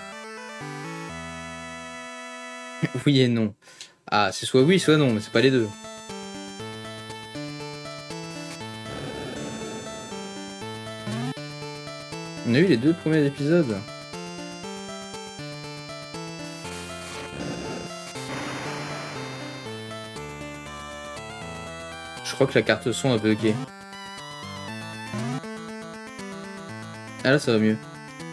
Oui et non. Ah, c'est soit oui, soit non, mais c'est pas les deux. On a eu les deux premiers épisodes. Je crois que la carte son a bugué. Ah là ça va mieux.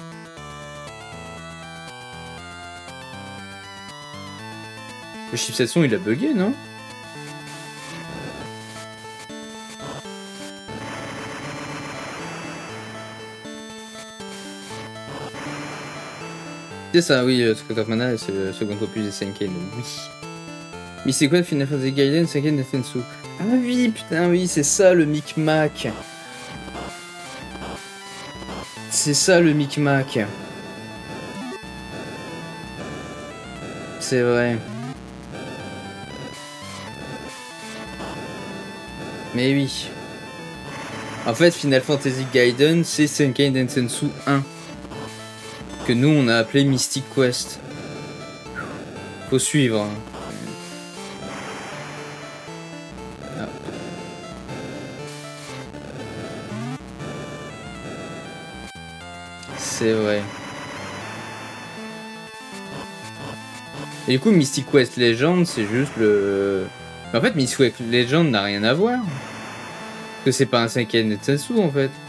Le chipset son il a bugué, non? C'est ça, oui, Secret of Mana, c'est le second opus des Senken, oui. Mais c'est quoi Final Fantasy Gaiden, Senken Densetsu? Ah oui, putain, oui, c'est ça le micmac. C'est ça le micmac. C'est vrai. Mais oui. En fait, Final Fantasy Gaiden, c'est Senken Densetsu un. Que nous, on a appelé Mystic Quest. Faut suivre. Hein. Ah. C'est vrai. Et du coup, Mystic Quest Legend, c'est juste le... En fait, Mystic Quest Legend n'a rien à voir. Parce que c'est pas un Senken Densetsu, en fait.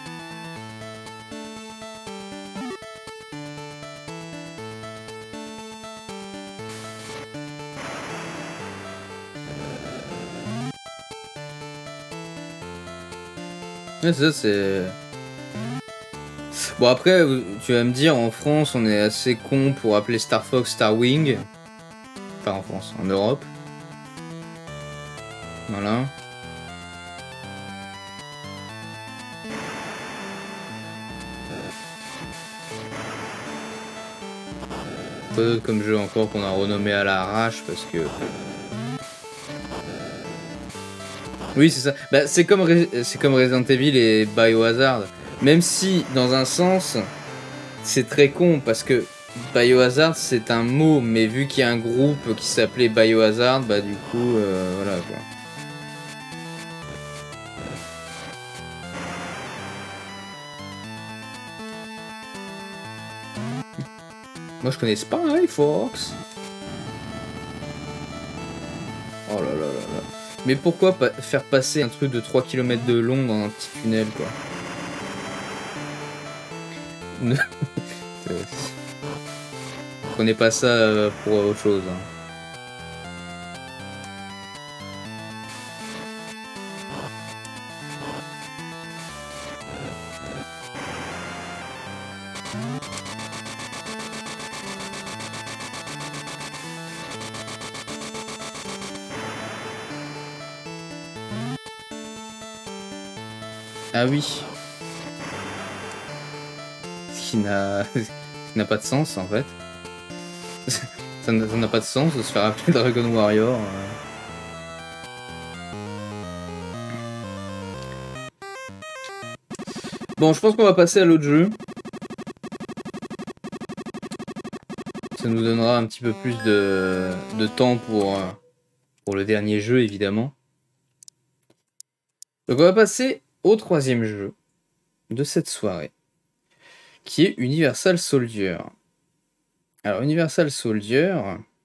Ouais, ça, c'est... Bon, après, tu vas me dire, en France, on est assez con pour appeler Star Fox Star Wing. Enfin, en France, en Europe. Voilà. Pas d'autres comme jeu encore qu'on a renommé à l'arrache parce que... Oui, c'est ça. Bah, c'est comme, c'est comme Resident Evil et Biohazard. Même si, dans un sens, c'est très con parce que Biohazard c'est un mot, mais vu qu'il y a un groupe qui s'appelait Biohazard, bah du coup, euh, voilà quoi. Moi je connais Spy Fox. Oh là là là là. Mais pourquoi pas faire passer un truc de trois kilomètres de long dans un petit tunnel quoi? Prenez pas ça pour autre chose. Hein. Ah oui. Ce qui n'a n'a pas de sens en fait. Ça n'a pas de sens de se faire appeler Dragon Warrior. Bon, je pense qu'on va passer à l'autre jeu. Ça nous donnera un petit peu plus de, de temps pour, pour le dernier jeu, évidemment. Donc on va passer au troisième jeu de cette soirée, qui est Universal Soldier. Alors, Universal Soldier...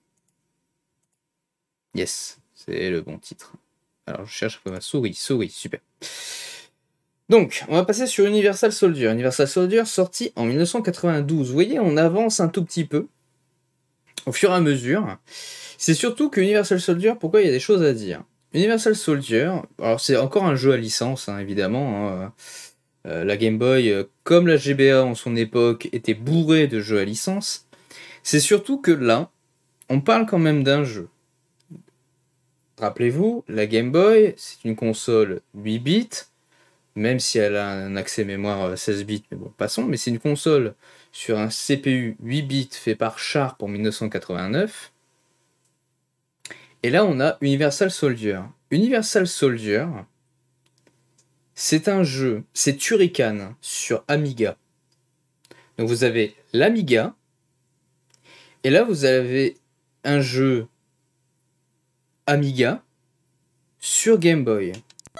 Yes, c'est le bon titre. Alors, je cherche ma souris, souris, super. Donc, on va passer sur Universal Soldier. Universal Soldier sorti en mille neuf cent quatre-vingt-douze. Vous voyez, on avance un tout petit peu, au fur et à mesure. C'est surtout que Universal Soldier, pourquoi il y a des choses à dire. Universal Soldier, alors c'est encore un jeu à licence, hein, évidemment. Hein. Euh, la Game Boy, euh, comme la G B A en son époque, était bourrée de jeux à licence. C'est surtout que là, on parle quand même d'un jeu. Rappelez-vous, la Game Boy, c'est une console huit bits, même si elle a un accès mémoire seize bits, mais bon, passons, mais c'est une console sur un C P U huit bits fait par Sharp en mille neuf cent quatre-vingt-neuf. Et là, on a Universal Soldier. Universal Soldier, c'est un jeu, c'est Turrican sur Amiga. Donc vous avez l'Amiga, et là vous avez un jeu Amiga sur Game Boy,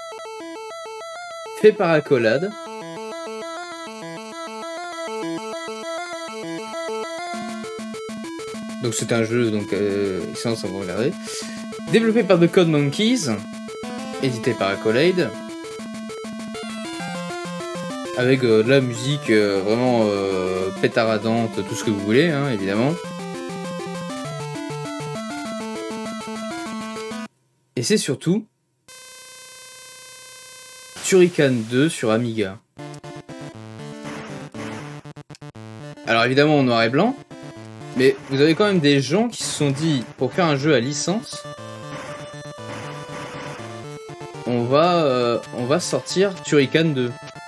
fait par Accolade. Donc c'est un jeu, donc euh, ici on va regarder. Développé par The Code Monkeys, édité par Accolade, avec euh, de la musique euh, vraiment euh, pétaradante, tout ce que vous voulez, hein, évidemment. Et c'est surtout Turrican deux sur Amiga. Alors évidemment en noir et blanc, mais vous avez quand même des gens qui se sont dit, pour faire un jeu à licence, on va, euh, on va sortir Turrican deux.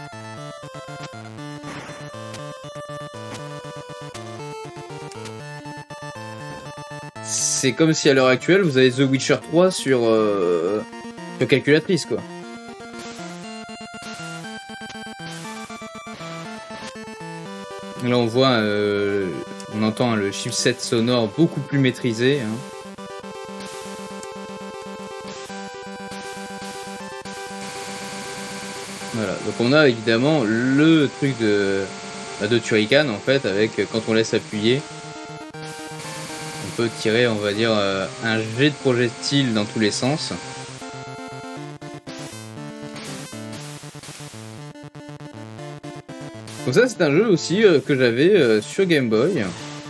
C'est comme si à l'heure actuelle vous avez The Witcher trois sur, euh, sur calculatrice, quoi. Là on voit, euh, on entend le chipset sonore beaucoup plus maîtrisé. Hein. Voilà, donc on a évidemment le truc de, bah, de Turrican en fait, avec quand on laisse appuyer, on peut tirer, on va dire, euh, un jet de projectile dans tous les sens. Donc ça c'est un jeu aussi euh, que j'avais euh, sur Game Boy,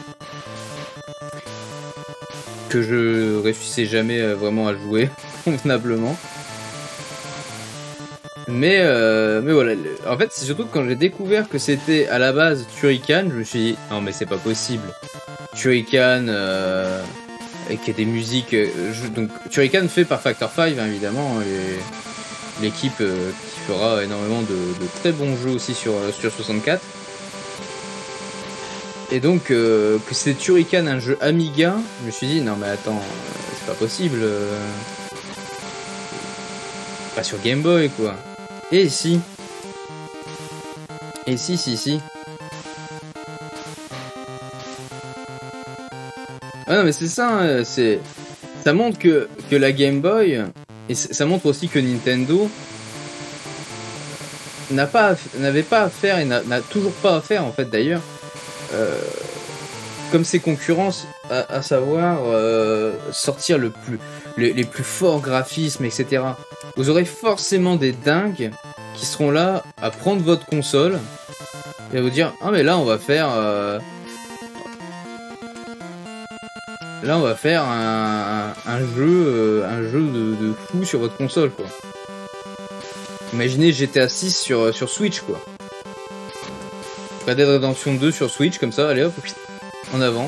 que je réussissais jamais euh, vraiment à jouer convenablement. Mais, euh, mais voilà, en fait c'est surtout quand j'ai découvert que c'était à la base Turrican, je me suis dit non mais c'est pas possible. Turrican, euh, et qui a des musiques, euh, je, donc Turrican fait par Factor five hein, évidemment, l'équipe euh, qui fera énormément de, de très bons jeux aussi sur, sur soixante-quatre. Et donc euh, que c'est Turrican un jeu Amiga, je me suis dit non mais attends, euh, c'est pas possible, euh, pas sur Game Boy quoi. Et si, et si si si. Ah non mais c'est ça, hein, c'est ça montre que que la Game Boy, et ça montre aussi que Nintendo n'a pas n'avait pas à faire et n'a toujours pas à faire en fait d'ailleurs, euh, comme ses concurrents, à, à savoir euh, sortir le plus les, les plus forts graphismes, et cetera. Vous aurez forcément des dingues qui seront là à prendre votre console et à vous dire ah mais là on va faire euh, là on va faire un, un, un jeu euh, un jeu de, de fou sur votre console quoi. Imaginez G T A six sur, sur Switch quoi. Red Dead Redemption deux sur Switch comme ça, allez hop, en avant.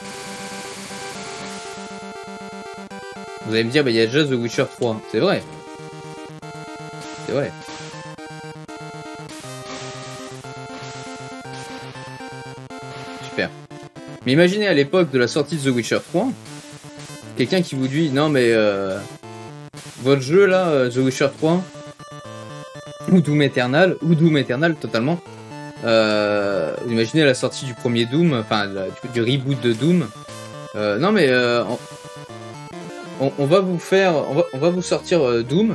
Vous allez me dire bah il y a déjà The Witcher trois, c'est vrai. C'est vrai. Super. Mais imaginez à l'époque de la sortie de The Witcher trois, quelqu'un qui vous dit non mais euh, votre jeu là, euh, The Witcher trois, ou Doom Eternal, ou Doom Eternal totalement, euh, imaginez la sortie du premier Doom, enfin la, du, du reboot de Doom, euh, non mais euh, on, on, on va vous faire, on va, on va vous sortir euh, Doom,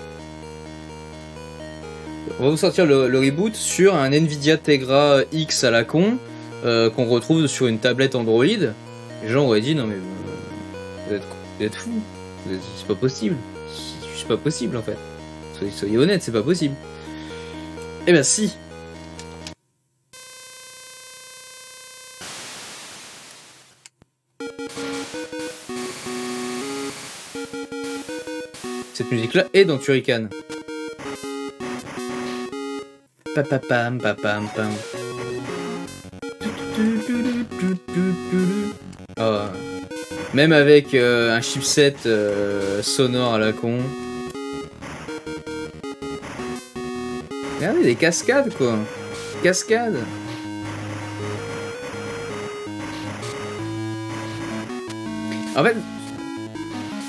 on va vous sortir le, le reboot sur un Nvidia Tegra X à la con, euh, qu'on retrouve sur une tablette Android. Les gens auraient dit non mais vous êtes, vous êtes fous, c'est pas possible, c'est pas possible en fait. Soyez, soyez honnête, c'est pas possible. Eh ben si. Cette musique-là est dans Turrican. Papapam, papam, pam. Oh. Même avec euh, un chipset euh, sonore à la con. Regardez des cascades quoi. Cascades. En fait,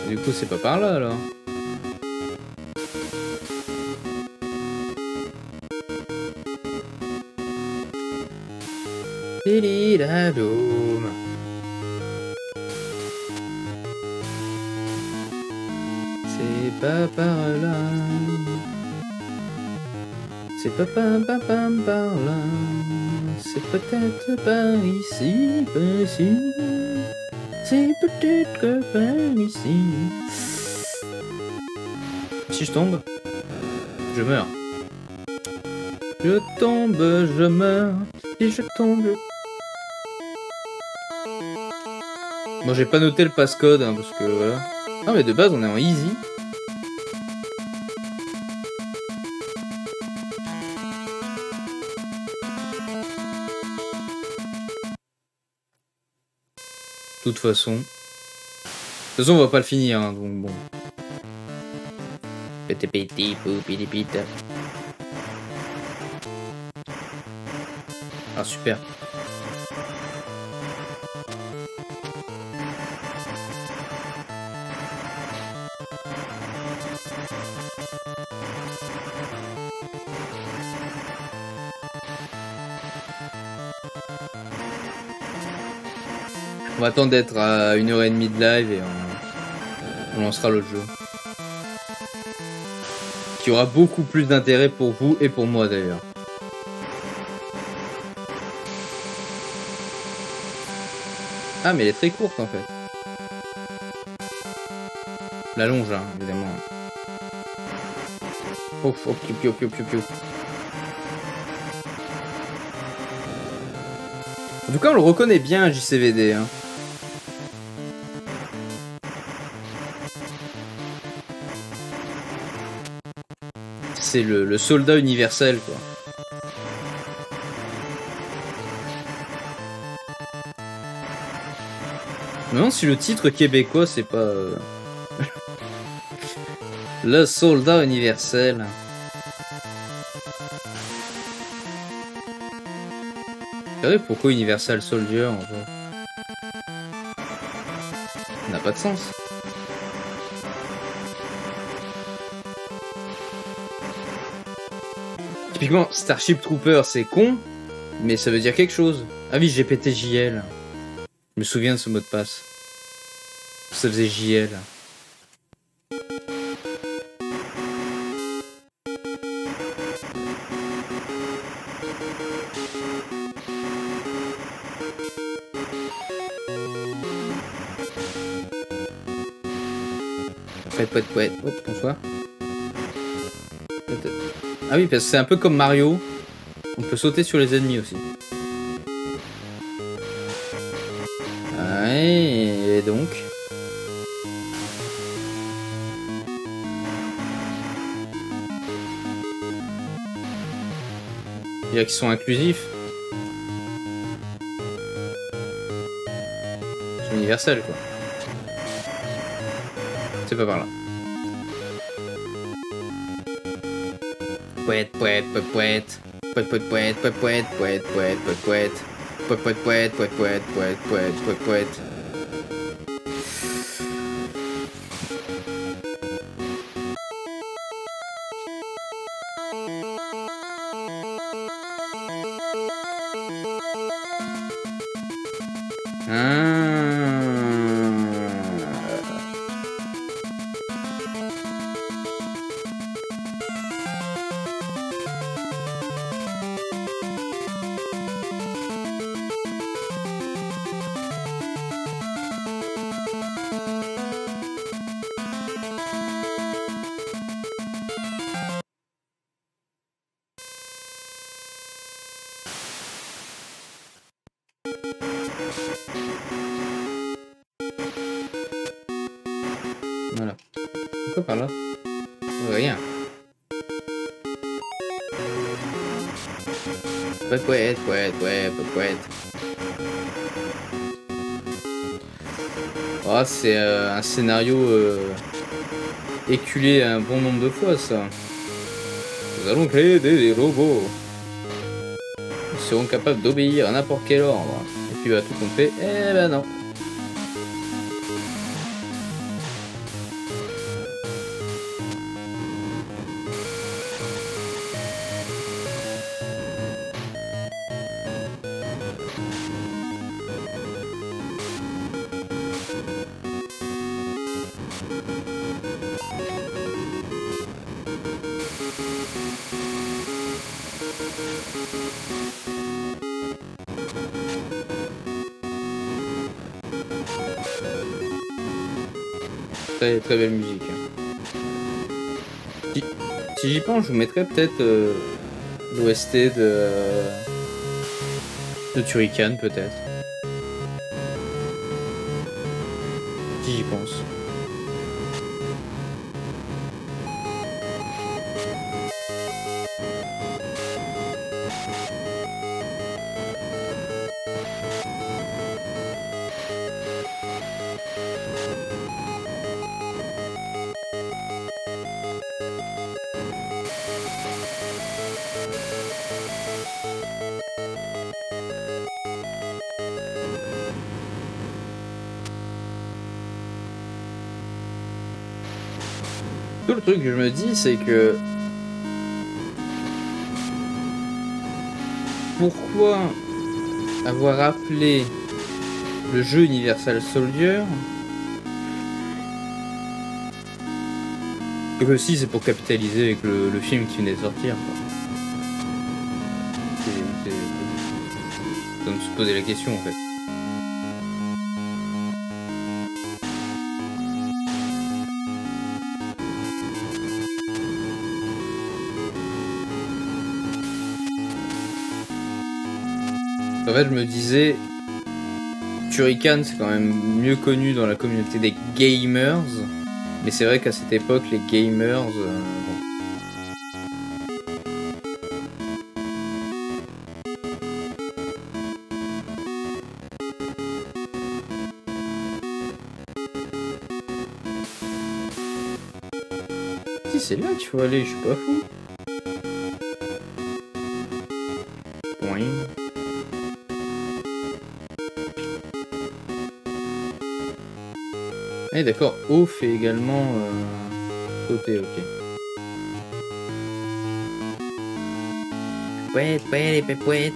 Du coup, c'est pas par là alors. Dilidadoum. C'est pas par là. C'est pas par, par, par, par là. C'est peut-être par ici, par ici. C'est peut-être que par ici. Si je tombe, je meurs. Je tombe, je meurs. Si je tombe, je... Bon, j'ai pas noté le passcode, hein, parce que voilà. Ah, mais de base, on est en easy. De toute façon. De toute façon, on va pas le finir, hein, donc bon. Petit petit poupili pita. Ah, super. On va attendre d'être à une heure et demie de live et on, on lancera l'autre jeu. Qui aura beaucoup plus d'intérêt pour vous et pour moi d'ailleurs. Ah mais elle est très courte en fait. La longe hein, évidemment. Oh, oh, piou, piou, piou, piou, piou. En tout cas on le reconnaît bien J C V D hein. C'est le, le soldat universel quoi. Je me demande si le titre québécois c'est pas euh... le soldat universel. Vous savez pourquoi Universal Soldier en fait? Ça n'a pas de sens. Typiquement, Starship Trooper, c'est con, mais ça veut dire quelque chose. Ah oui, G P T J L. Je me souviens de ce mot de passe. Ça faisait J L. Poète, poète, poète. Oh, bonsoir. Ah oui, parce que c'est un peu comme Mario. On peut sauter sur les ennemis aussi. Ouais, et donc... Il y a qui sont inclusifs. C'est universel, quoi. C'est pas par là. Poète, poète, poète, poète. Poète, poète, poète, poète, poète, poète, poète, poète, poète. Poète, poète, poète, poète, poète, poète, poète, poète, poète. Voilà. Pourquoi par là? Rien. Poète, poète, poète, poète, poète. Oh, c'est euh, un scénario euh, éculé un bon nombre de fois, ça. Nous allons créer des robots. Ils seront capables d'obéir à n'importe quel ordre. Et puis, bah, tout compter, eh ben non. Très, très belle musique. Si, si j'y pense, je vous mettrais peut-être euh, l'O S T de, euh, de Turrican, peut-être. Si j'y pense. Tout le truc que je me dis, c'est que pourquoi avoir appelé le jeu Universal Soldier que si c'est pour capitaliser avec le, le film qui venait de sortir. C'est comme se poser la question en fait. En fait, je me disais, Turrican, c'est quand même mieux connu dans la communauté des gamers, mais c'est vrai qu'à cette époque, les gamers... Euh, bon. Si, c'est là qu'il faut aller, je suis pas fou. Oui. Ah d'accord, O fait également euh, sauter, ok. Pouette, pouette, pouette, pouette.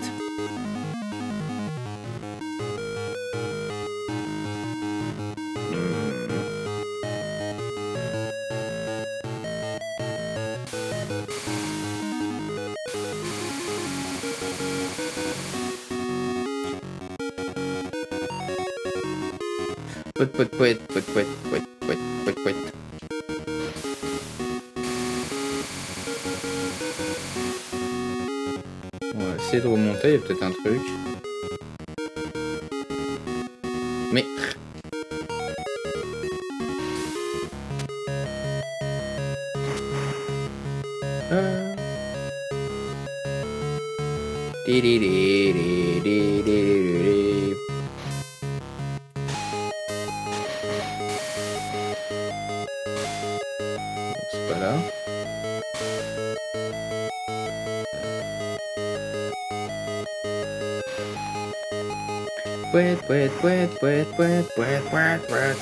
Pouette, pouette, pouette, pouette, pouette, pouette, pouette, pouette, pouette. On va essayer de remonter, il y a peut-être un truc. Mais... Euh... C'est pas là. Pouette, pouette, pouette, pouette, pouette, pouette, pouette, pouette.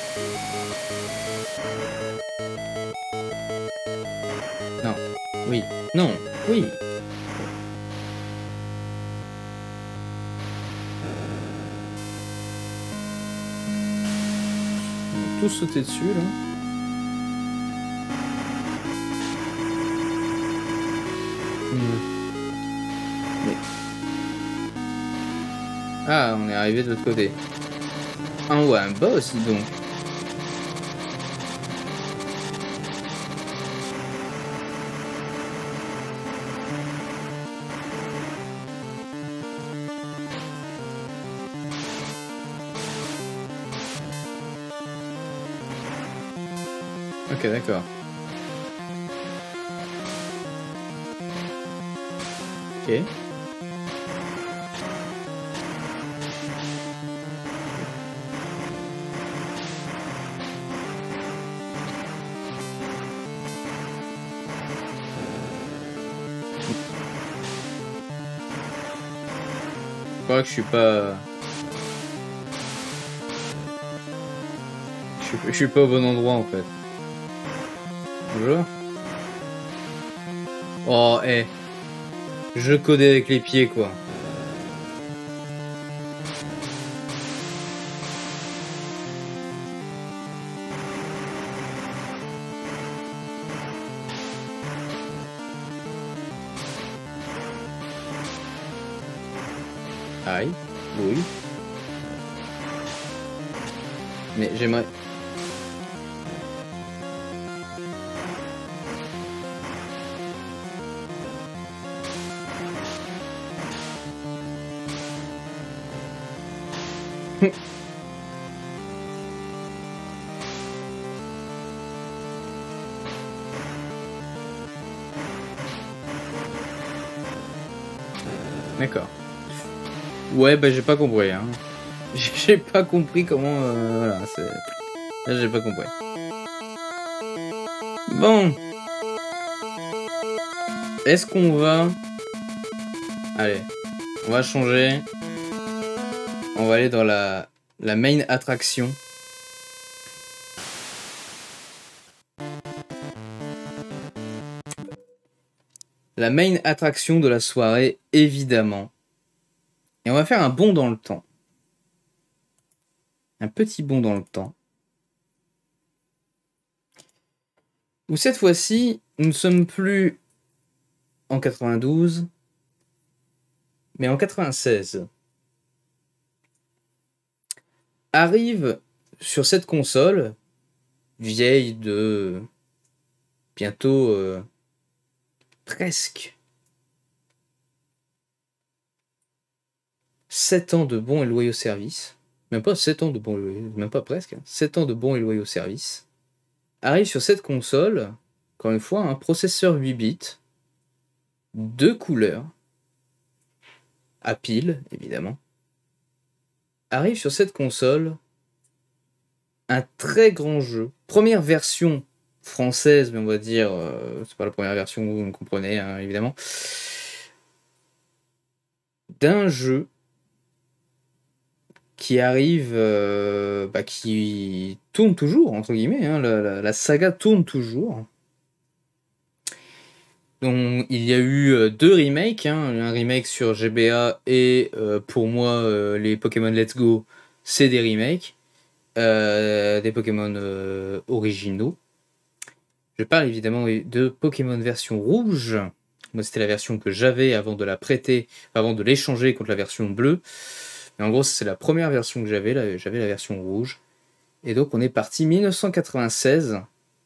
Non. Oui. Non. Oui. On a tous sauté dessus là. Mais... Ah, on est arrivé de l'autre côté. Ah ouais, un boss, dis donc. Ok, d'accord. Ok. Je crois que je suis pas... Je suis, je suis pas au bon endroit en fait. Bonjour. Oh, eh. Hey. Je codais avec les pieds quoi. Aïe, oui. Mais j'aimerais... D'accord. Ouais, bah j'ai pas compris, hein. J'ai pas compris comment... Euh, voilà, c'est... Là, j'ai pas compris. Bon. Est-ce qu'on va... Allez, on va changer. On va aller dans la, la main attraction. La main attraction de la soirée, évidemment. Et on va faire un bond dans le temps. Un petit bond dans le temps. Où cette fois-ci, nous ne sommes plus en quatre-vingt-douze, mais en quatre-vingt-seize. Arrive sur cette console, vieille de bientôt euh, presque sept ans de bons et loyaux services, même pas sept ans de bons et loyaux, même pas presque, hein, sept ans de bons et loyaux services, arrive sur cette console, encore une fois, un processeur huit bits, deux couleurs, à pile, évidemment, arrive sur cette console un très grand jeu, première version française, mais on va dire, euh, c'est pas la première version où vous me comprenez, hein, évidemment, d'un jeu qui arrive, euh, bah, qui tourne toujours, entre guillemets, hein, la, la, la saga tourne toujours. Donc, il y a eu deux remakes, hein, un remake sur G B A et euh, pour moi, euh, les Pokémon Let's Go, c'est des remakes, euh, des Pokémon euh, originaux. Je parle évidemment de Pokémon version rouge. Moi, c'était la version que j'avais avant de la prêter, avant de l'échanger contre la version bleue. Mais en gros, c'est la première version que j'avais, là, j'avais la version rouge. Et donc, on est parti mille neuf cent quatre-vingt-seize.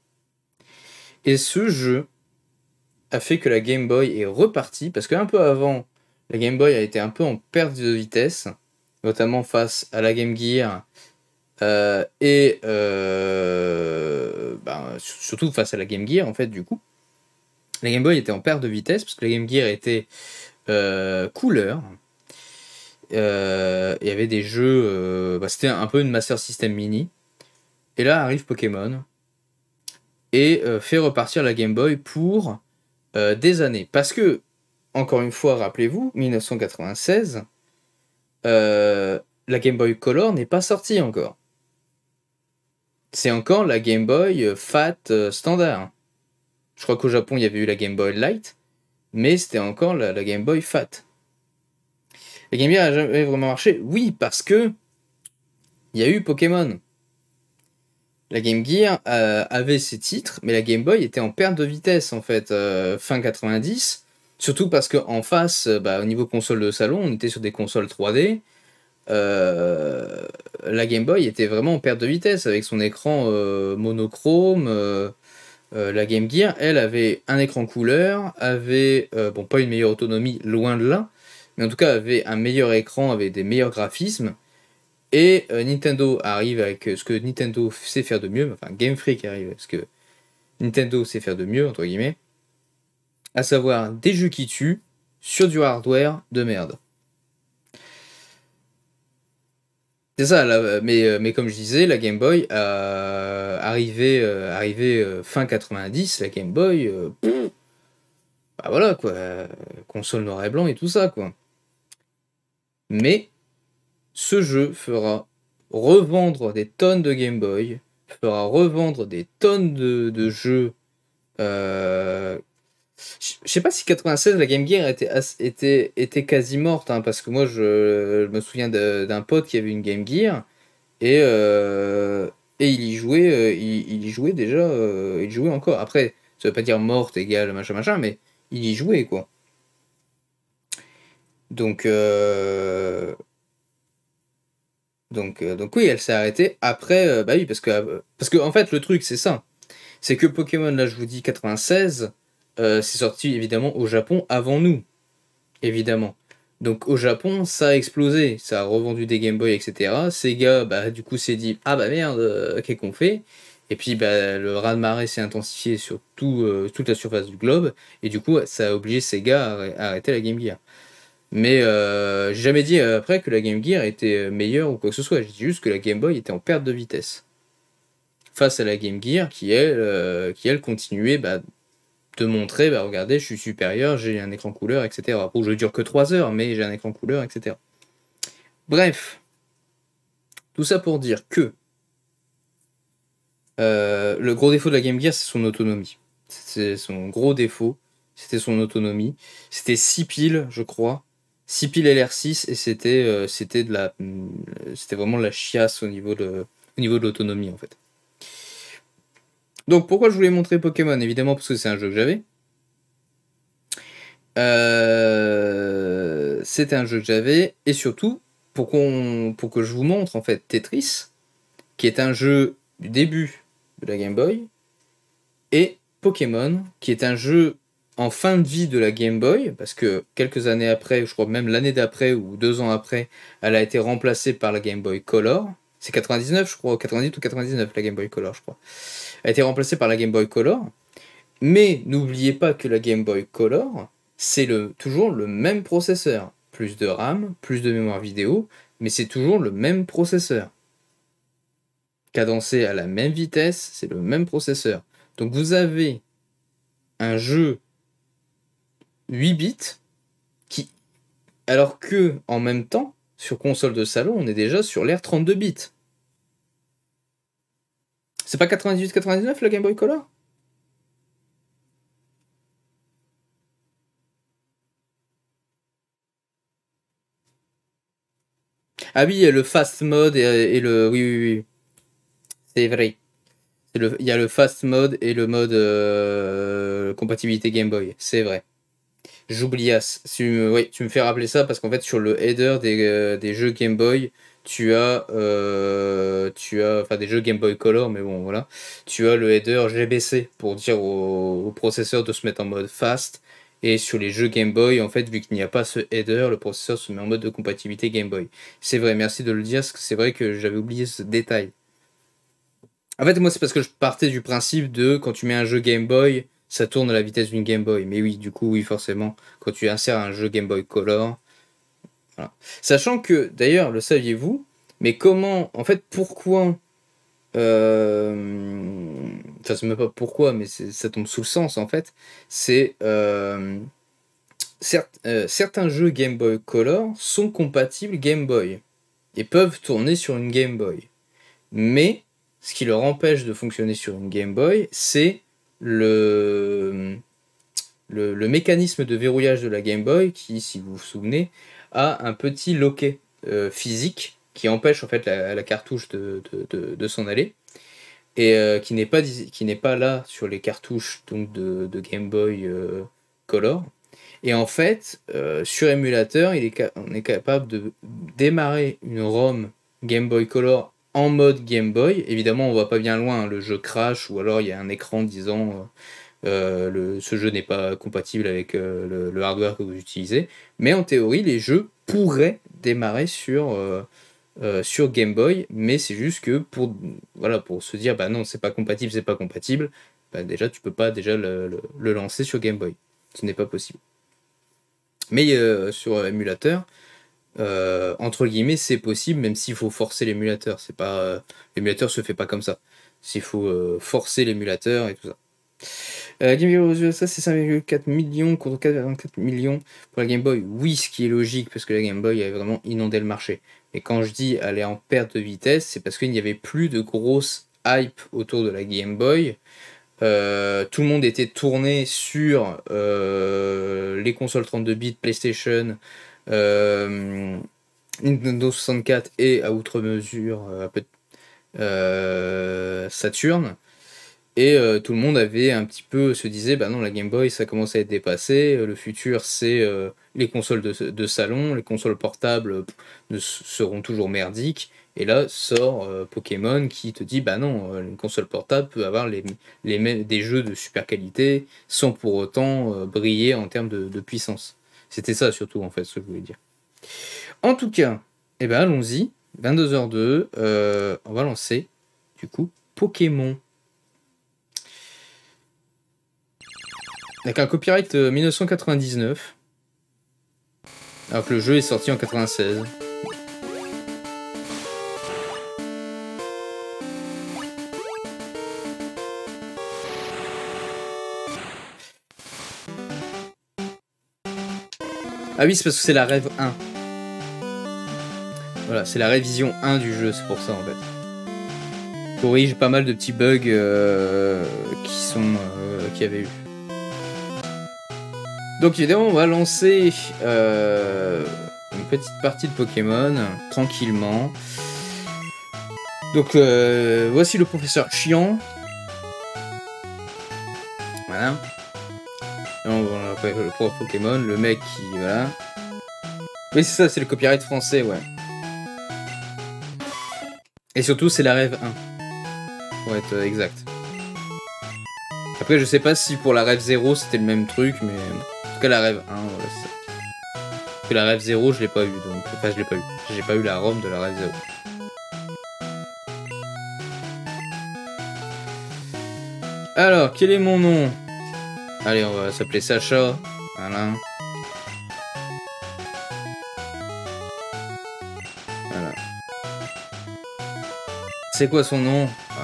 Et ce jeu a fait que la Game Boy est repartie, parce qu'un peu avant, la Game Boy a été un peu en perte de vitesse, notamment face à la Game Gear, euh, et euh, ben, surtout face à la Game Gear, en fait, du coup. La Game Boy était en perte de vitesse, parce que la Game Gear était euh, couleur. Euh, il y avait des jeux, euh, bah, c'était un peu une Master System Mini. Et là arrive Pokémon et euh, fait repartir la Game Boy pour euh, des années. Parce que, encore une fois, rappelez-vous, mille neuf cent quatre-vingt-seize, euh, la Game Boy Color n'est pas sortie encore. C'est encore la Game Boy Fat euh, standard. Je crois qu'au Japon, il y avait eu la Game Boy Light, mais c'était encore la, la Game Boy Fat. La Game Gear n'a jamais vraiment marché. Oui, parce que il y a eu Pokémon. La Game Gear euh, avait ses titres, mais la Game Boy était en perte de vitesse, en fait, euh, fin quatre-vingt-dix. Surtout parce qu'en face, bah, au niveau console de salon, on était sur des consoles trois D. Euh, la Game Boy était vraiment en perte de vitesse, avec son écran euh, monochrome. Euh, euh, la Game Gear, elle, avait un écran couleur, avait, euh, bon, pas une meilleure autonomie, loin de là, mais en tout cas avait un meilleur écran, avait des meilleurs graphismes. Et euh, Nintendo arrive avec ce que Nintendo sait faire de mieux, enfin Game Freak arrive avec ce que Nintendo sait faire de mieux, entre guillemets, à savoir des jeux qui tuent sur du hardware de merde. C'est ça, là, mais, mais comme je disais, la Game Boy, euh, arrivée, euh, arrivée euh, fin quatre-vingt-dix, la Game Boy, euh, pff, bah voilà quoi, euh, console noir et blanc et tout ça quoi. Mais ce jeu fera revendre des tonnes de Game Boy, fera revendre des tonnes de, de jeux. Euh... Je sais pas si quatre-vingt-seize, la Game Gear était, était, était quasi morte, hein, parce que moi je, je me souviens d'un pote qui avait une Game Gear, et, euh, et il y jouait, euh, il, il y jouait déjà, euh, il jouait encore. Après, ça veut pas dire morte égale machin machin, mais il y jouait quoi. Donc, euh, donc, euh, donc oui, elle s'est arrêtée après. Euh, bah oui, parce que, euh, parce que en fait, le truc, c'est ça. C'est que Pokémon, là, je vous dis quatre-vingt-seize, euh, c'est sorti évidemment au Japon avant nous, évidemment. Donc au Japon, ça a explosé, ça a revendu des Game Boy, et cetera. Sega, bah, du coup, s'est dit ah bah merde, euh, qu'est-ce qu'on fait? Et puis bah, le raz-de-marée s'est intensifié sur tout, euh, toute la surface du globe, et du coup, ça a obligé Sega à, arrê- à arrêter la Game Gear. Mais euh, j'ai jamais dit euh, après que la Game Gear était meilleure ou quoi que ce soit. J'ai dit juste que la Game Boy était en perte de vitesse face à la Game Gear qui elle, euh, qui elle continuait bah, de montrer, bah regardez, je suis supérieur, j'ai un écran couleur, et cetera. Bon, je dure que trois heures, mais j'ai un écran couleur, et cetera. Bref, tout ça pour dire que euh, le gros défaut de la Game Gear, c'est son autonomie. C'est son gros défaut, c'était son autonomie. C'était six piles, je crois. six piles L R six, et c'était euh, c'était de la c'était vraiment de la chiasse au niveau de, au niveau de l'autonomie, en fait. Donc pourquoi je voulais montrer Pokémon? Évidemment parce que c'est un jeu que j'avais. Euh, C'était un jeu que j'avais, et surtout pour, qu'on, pour que je vous montre en fait Tetris, qui est un jeu du début de la Game Boy, et Pokémon, qui est un jeu en fin de vie de la Game Boy, parce que quelques années après, je crois même l'année d'après ou deux ans après, elle a été remplacée par la Game Boy Color. C'est quatre-vingt-dix-neuf, je crois, quatre-vingt-dix ou quatre-vingt-dix-neuf la Game Boy Color, je crois. Elle a été remplacée par la Game Boy Color. Mais n'oubliez pas que la Game Boy Color, c'est le, toujours le même processeur. Plus de RAM, plus de mémoire vidéo, mais c'est toujours le même processeur. Cadencé à la même vitesse, c'est le même processeur. Donc vous avez un jeu huit bits, qui, alors que en même temps, sur console de salon, on est déjà sur l'ère trente-deux bits. C'est pas quatre-vingt-dix-huit quatre-vingt-dix-neuf la Game Boy Color? Ah oui, le fast mode et, et le... Oui, oui, oui. C'est vrai. Le, il y a le fast mode et le mode euh, compatibilité Game Boy, c'est vrai. J'oubliasse. Tu, me- oui, tu me fais rappeler ça parce qu'en fait sur le header des, euh, des jeux Game Boy, tu as, euh, tu as, enfin des jeux Game Boy Color, mais bon voilà, tu as le header G B C pour dire au, au processeur de se mettre en mode fast. Et sur les jeux Game Boy, en fait, vu qu'il n'y a pas ce header, le processeur se met en mode de compatibilité Game Boy. C'est vrai, merci de le dire, parce que c'est vrai que j'avais oublié ce détail. En fait, moi, c'est parce que je partais du principe de quand tu mets un jeu Game Boy, ça tourne à la vitesse d'une Game Boy. Mais oui, du coup, oui, forcément, quand tu insères un jeu Game Boy Color. Voilà. Sachant que, d'ailleurs, le saviez-vous, mais comment, en fait, pourquoi. Euh... Enfin, c'est même pas pourquoi, mais ça tombe sous le sens, en fait. C'est. Euh... Certes, euh, certains jeux Game Boy Color sont compatibles Game Boy et peuvent tourner sur une Game Boy. Mais ce qui leur empêche de fonctionner sur une Game Boy, c'est le, le, le mécanisme de verrouillage de la Game Boy qui, si vous vous souvenez, a un petit loquet euh, physique qui empêche en fait la, la cartouche de, de, de, de s'en aller et euh, qui n'est pas, qui n'est pas là sur les cartouches donc de, de Game Boy euh, Color. Et en fait, euh, sur émulateur, il est on est capable de démarrer une ROM Game Boy Color en mode Game Boy. Évidemment, on va pas bien loin, hein, le jeu crash, ou alors il y a un écran disant euh, le, ce jeu n'est pas compatible avec euh, le, le hardware que vous utilisez. Mais en théorie, les jeux pourraient démarrer sur, euh, euh, sur Game Boy, mais c'est juste que pour, voilà, pour se dire, bah non, c'est pas compatible, c'est pas compatible, bah déjà, tu peux pas déjà le, le, le lancer sur Game Boy. Ce n'est pas possible. Mais euh, sur émulateur, euh, entre guillemets, c'est possible, même s'il faut forcer l'émulateur. C'est pas euh, l'émulateur se fait pas comme ça. S'il faut euh, forcer l'émulateur et tout ça. Euh, Game Boy aux U S A, c'est cinq virgule quatre millions contre quatre virgule quatre millions pour la Game Boy. Oui, ce qui est logique parce que la Game Boy avait vraiment inondé le marché. Mais quand je dis elle est en perte de vitesse, c'est parce qu'il n'y avait plus de grosse hype autour de la Game Boy. Euh, tout le monde était tourné sur euh, les consoles trente-deux bits, PlayStation, euh, Nintendo soixante-quatre et à outre mesure euh, euh, Saturn. Et euh, tout le monde avait un petit peu se disait bah non, la Game Boy ça commence à être dépassé, le futur c'est euh, les consoles de, de salon, les consoles portables pff, ne seront toujours merdiques. Et là sort euh, Pokémon qui te dit bah non, euh, une console portable peut avoir les, les mêmes, des jeux de super qualité sans pour autant euh, briller en termes de, de puissance. C'était ça surtout en fait ce que je voulais dire. En tout cas, eh ben allons-y, vingt-deux heures deux, euh, on va lancer du coup Pokémon. Avec un copyright euh, mille neuf cent quatre-vingt-dix-neuf, alors que le jeu est sorti en quatre-vingt-seize. Ah oui, c'est parce que c'est la Rêve un. Voilà, c'est la révision un du jeu, c'est pour ça en fait. Corrige pas mal de petits bugs euh, qui sont euh, qui avaient eu. Donc évidemment, on va lancer euh, une petite partie de Pokémon tranquillement. Donc euh, voici le professeur Chiant. Voilà. Et on va appeler le prof Pokémon, le mec qui voilà. Oui c'est ça, c'est le copyright français, ouais. Et surtout c'est la Rêve un, pour être exact. Après je sais pas si pour la Rêve zéro c'était le même truc, mais en tout cas la Rêve un, voilà, c'est ça. Parce que la Rêve zéro je l'ai pas eu, donc enfin je l'ai pas eu. J'ai pas eu la ROM de la Rêve zéro. Alors, quel est mon nom? Allez, on va s'appeler Sacha. Voilà. Voilà. C'est quoi son nom?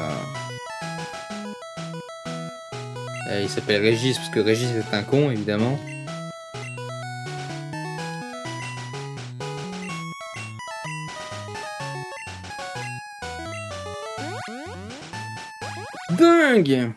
euh... Il s'appelle Régis, parce que Régis est un con, évidemment. Dingue!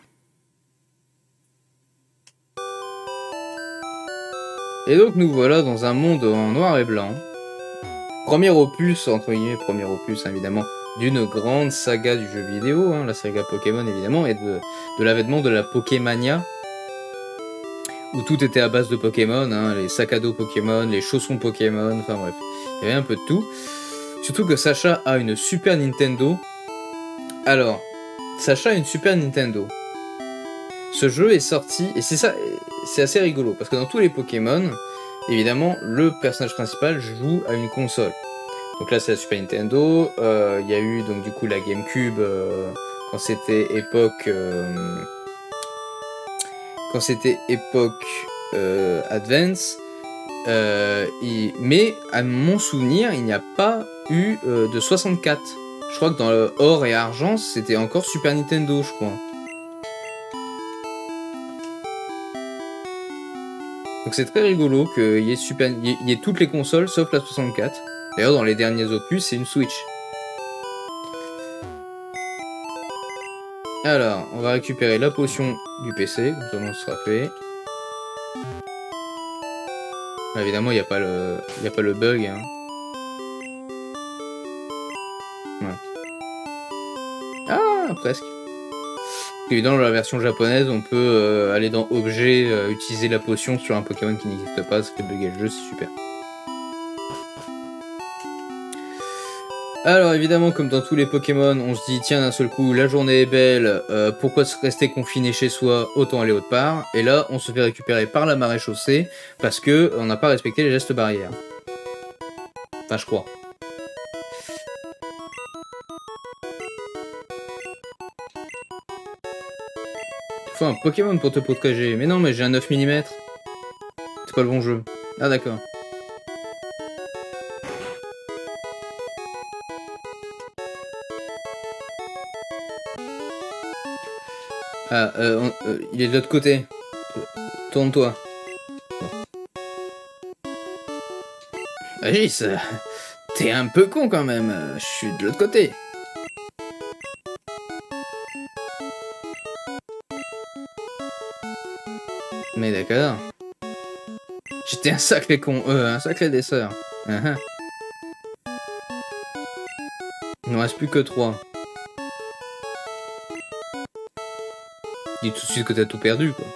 Et donc nous voilà dans un monde en noir et blanc. Premier opus, entre guillemets, premier opus évidemment, d'une grande saga du jeu vidéo, hein, la saga Pokémon évidemment, et de, de l'avènement de la Pokémania, où tout était à base de Pokémon, hein, les sacs à dos Pokémon, les chaussons Pokémon, enfin bref, il y avait un peu de tout. Surtout que Sacha a une Super Nintendo. Alors, Sacha a une Super Nintendo. Ce jeu est sorti, et c'est ça, c'est assez rigolo, parce que dans tous les Pokémon, évidemment, le personnage principal joue à une console. Donc là, c'est la Super Nintendo, il euh, y a eu donc du coup la GameCube, euh, quand c'était époque... Euh, quand c'était époque euh, Advance, euh, il, mais à mon souvenir, il n'y a pas eu euh, de soixante-quatre. Je crois que dans le or et argent, c'était encore Super Nintendo, je crois. Donc c'est très rigolo qu'il y ait super, il y ait toutes les consoles sauf la soixante-quatre. D'ailleurs dans les derniers opus c'est une Switch. Alors on va récupérer la potion du P C, comme ça on sera fait. Ah, évidemment il n'y a pas le, il y a pas le bug. Hein. Ouais. Ah presque. Évidemment, dans la version japonaise, on peut euh, aller dans Objet, euh, utiliser la potion sur un Pokémon qui n'existe pas, ça fait bugger le jeu, c'est super. Alors évidemment, comme dans tous les Pokémon, on se dit tiens d'un seul coup, la journée est belle, euh, pourquoi se rester confiné chez soi, autant aller autre part. Et là, on se fait récupérer par la maréchaussée parce que on n'a pas respecté les gestes barrières. Enfin, je crois. Faut un Pokémon pour te protéger. Mais non, mais j'ai un neuf millimètres. C'est pas le bon jeu. Ah d'accord. Ah, euh, on, euh, il est de l'autre côté. Tourne-toi. Agis, t'es un peu con quand même. Je suis de l'autre côté. Mais d'accord. J'étais un sacré con, euh, un sacré déceur. Uh-huh. Il ne reste plus que trois. dis tout de suite que t'as tout perdu, quoi.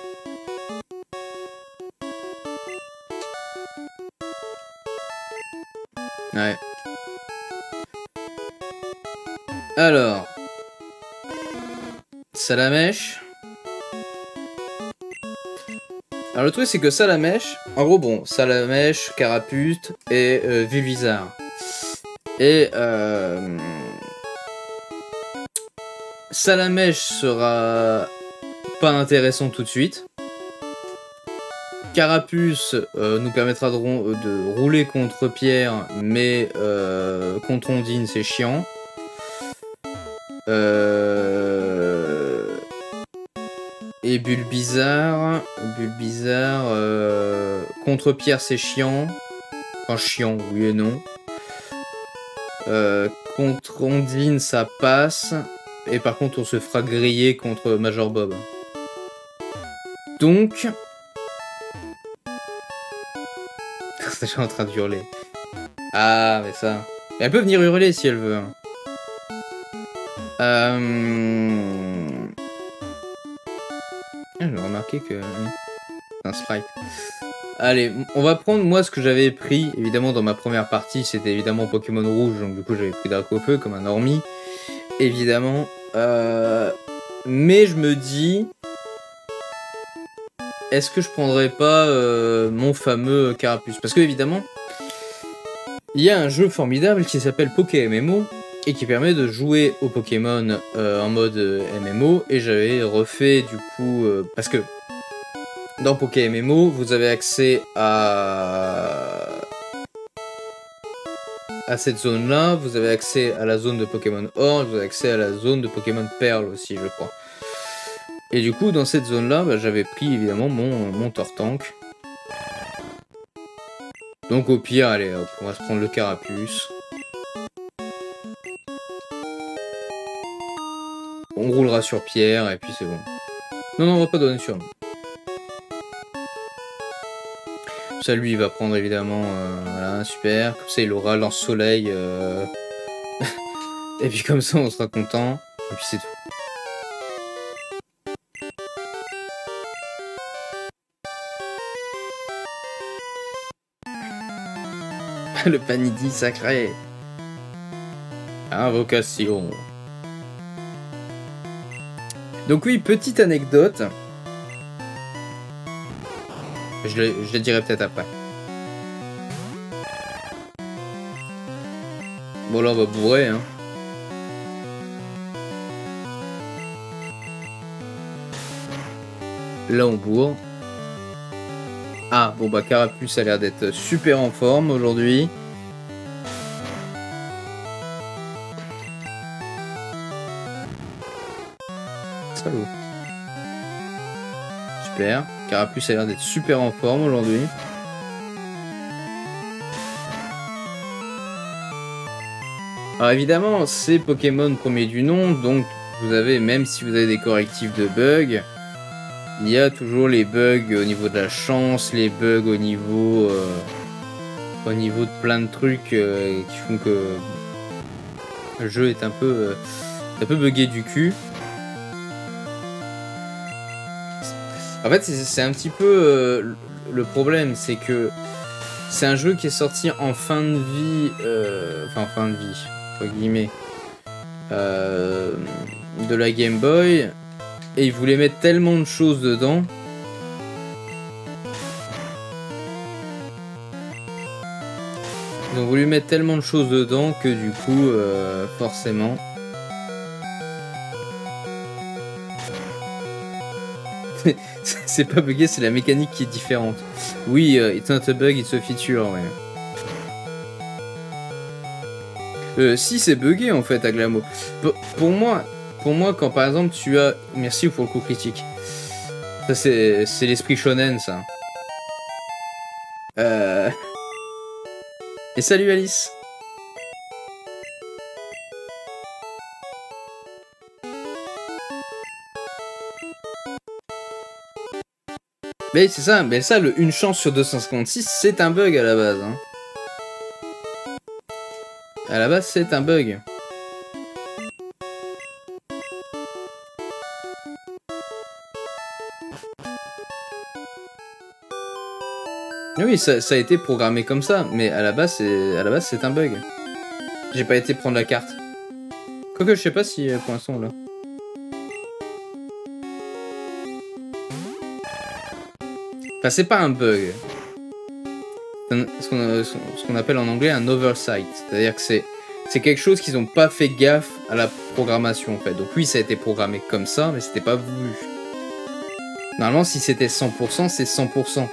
Ouais. Alors. Salamèche. Alors le truc c'est que Salamèche, en gros bon, Salamèche, Carapuce et euh, Vulvisar. Et euh, Salamèche sera pas intéressant tout de suite. Carapuce euh, nous permettra de, de rouler contre Pierre, mais euh, contre Ondine c'est chiant. Euh... Et Bulbizarre, Bulbizarre euh... contre Pierre c'est chiant. Enfin chiant, oui et non. Euh... Contre Ondine ça passe. Et par contre on se fera griller contre Major Bob. Donc... Je suis en train de hurler. Ah mais ça... Elle peut venir hurler si elle veut. Euh... Ah, j'ai remarqué que... C'est un sprite. Allez, on va prendre moi ce que j'avais pris, évidemment dans ma première partie, c'était évidemment Pokémon Rouge, donc du coup j'avais pris Dracofeu comme un normie, évidemment. Euh... Mais je me dis... Est-ce que je prendrais pas euh, mon fameux Carapuce? Parce que évidemment, il y a un jeu formidable qui s'appelle Poké M M O, et qui permet de jouer au Pokémon euh, en mode euh, M M O, et j'avais refait du coup, euh, parce que dans Poké M M O, vous avez accès à à cette zone là, vous avez accès à la zone de Pokémon Or, vous avez accès à la zone de Pokémon Perle aussi je crois. Et du coup dans cette zone là, bah, j'avais pris évidemment mon, mon Tortank. Donc au pire, allez hop, on va se prendre le Carapuce. On roulera sur Pierre et puis c'est bon. Non, non, on va pas donner sur nous. Ça, lui, il va prendre évidemment. Euh, voilà, super. Comme ça, il aura lance-soleil. Euh... et puis comme ça, on sera content. Et puis c'est tout. Le Panidi sacré. Invocation. Donc oui, petite anecdote. Je le, je le dirai peut-être après. Bon là on va bourrer hein. Là on bourre. Ah bon bah Carapuce a l'air d'être super en forme aujourd'hui. Salaud. Super. Carapuce a l'air d'être super en forme aujourd'hui. Alors évidemment, c'est Pokémon premier du nom, donc vous avez, même si vous avez des correctifs de bugs, il y a toujours les bugs au niveau de la chance, les bugs au niveau, euh, au niveau de plein de trucs euh, qui font que le jeu est un peu, euh, un peu bugué du cul. En fait, c'est un petit peu euh, le problème, c'est que c'est un jeu qui est sorti en fin de vie, euh, enfin en fin de vie, entre guillemets, euh, de la Game Boy, et ils voulaient mettre tellement de choses dedans. Ils ont voulu mettre tellement de choses dedans que du coup, euh, forcément... c'est pas bugué, c'est la mécanique qui est différente. Oui, uh, it's not a bug, it's a feature, ouais. Euh, si c'est bugué en fait, Aglamo. P pour moi, pour moi, quand par exemple tu as... Merci pour le coup critique. Ça c'est l'esprit shonen, ça. Euh... Et salut Alice. Mais c'est ça, mais ça, le une chance sur deux cent cinquante-six, c'est un bug à la base. Hein. À la base, c'est un bug. Oui, ça, ça a été programmé comme ça, mais à la base, c'est, à la base, c'est un bug. J'ai pas été prendre la carte. Quoique, je sais pas si, pour l'instant, là. Enfin, c'est pas un bug. Ce qu'on, ce qu'on appelle en anglais un oversight. C'est-à-dire que c'est, c'est quelque chose qu'ils ont pas fait gaffe à la programmation, en fait. Donc oui, ça a été programmé comme ça, mais c'était pas voulu. Normalement, si c'était cent pour cent, c'est cent pour cent.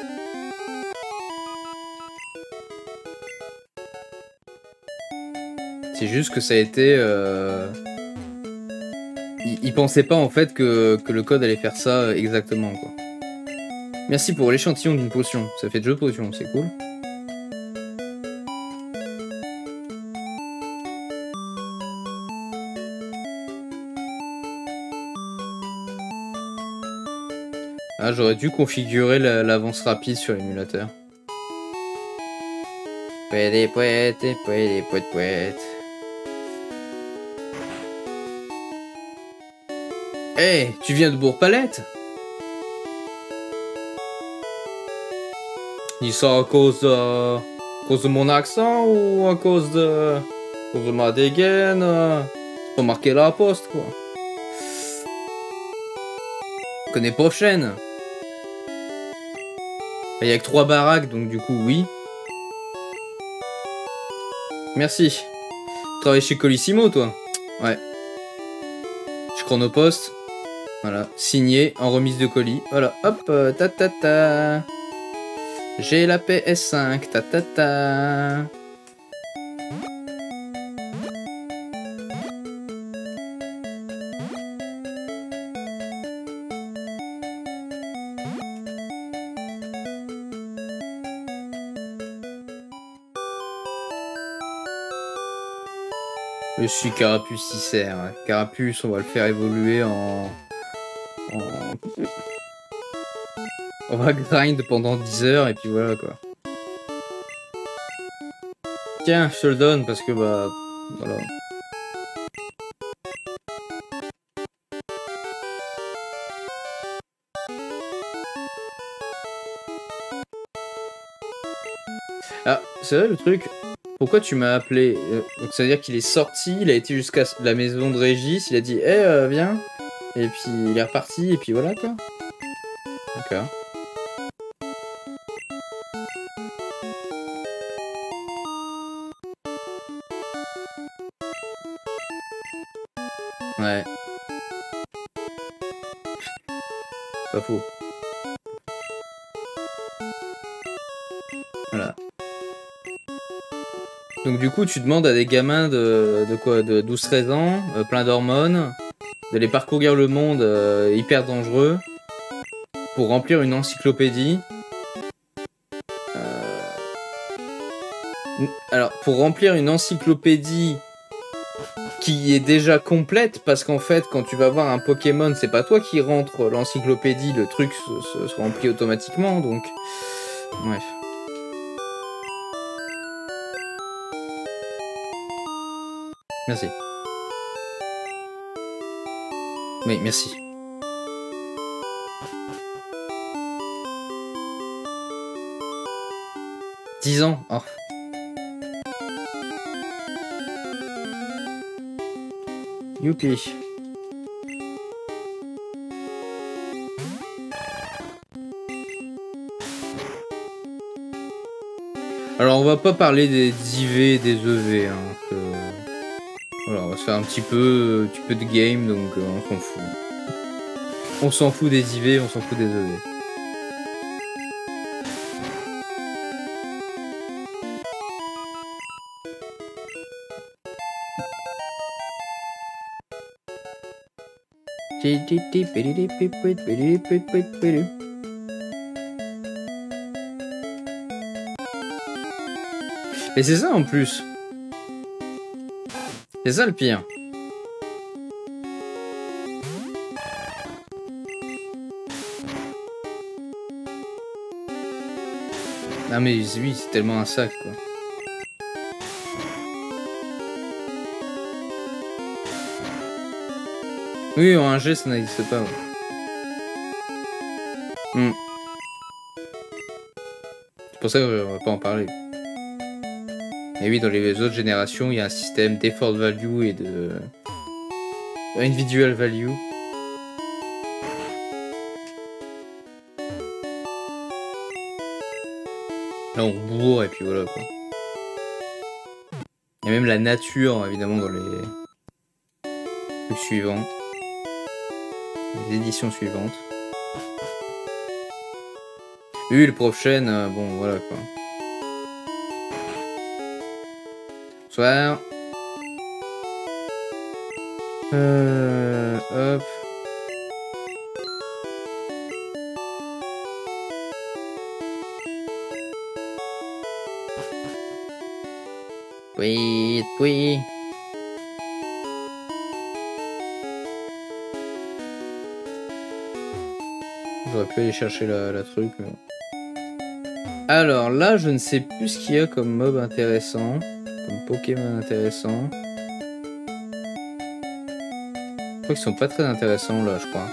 C'est juste que ça a été... Euh... Ils, ils pensaient pas en fait que, que le code allait faire ça exactement, quoi. Merci pour l'échantillon d'une potion. Ça fait deux potions, c'est cool. Ah, j'aurais dû configurer l'avance rapide sur l'émulateur. Pouette, pouette, pouette, pouette, pouette. Hé, hey, tu viens de Bourg-Palette? Dis ça à cause de... à cause de mon accent ou à cause de... à cause de ma dégaine? C'est pas marqué la poste, quoi. Je connais pas chaîne. Il y a que trois baraques, donc du coup, oui. Merci. Tu travailles chez Colissimo, toi? Ouais. Je chronoposte. Voilà. Signé en remise de colis. Voilà. Hop. Ta ta ta. J'ai la P S cinq. Ta ta ta. Je suis Carapuce Cicère. Carapuce, on va le faire évoluer en... en... On va grind pendant dix heures et puis voilà quoi. Tiens, je te le donne parce que bah... Voilà. Ah, c'est vrai le truc. Pourquoi tu m'as appelé? Donc ça veut dire qu'il est sorti, il a été jusqu'à la maison de Régis, il a dit « Eh, hey, euh, viens !» Et puis il est reparti, et puis voilà quoi. D'accord. Ouais. Pas faux. Voilà. Donc du coup, tu demandes à des gamins de, de quoi, de douze treize ans, euh, plein d'hormones, d'aller parcourir le monde euh, hyper dangereux pour remplir une encyclopédie. Euh... Alors, pour remplir une encyclopédie qui est déjà complète, parce qu'en fait, quand tu vas voir un Pokémon, c'est pas toi qui rentre l'encyclopédie, le truc se, se, se remplit automatiquement, donc... Bref. Merci. Oui, merci. dix ans. Oh. Youpi. Alors on va pas parler des I V et des E V. Hein, que... Voilà, on va se faire un petit peu, un petit peu de game, donc euh, on s'en fout. On s'en fout des I V, on s'en fout des E V. Mais c'est ça en plus. C'est ça le pire. Ah mais oui, c'est tellement un sac quoi. Oui, en un G ça n'existe pas. Ouais. Hmm. pour ça qu'on va pas en parler. Et oui, dans les autres générations, il y a un système d'effort value et de individual value. Là, on bourre et puis voilà quoi. Il y a même la nature, évidemment, dans les trucs suivants. Les éditions suivantes. Oui, le prochain, euh, bon, voilà quoi. Bonsoir. Euh, hop. Oui, oui. J'aurais pu aller chercher la, la truc. Mais... Alors là, je ne sais plus ce qu'il y a comme mob intéressant. Comme Pokémon intéressant. Je crois qu'ils sont pas très intéressants là, je crois.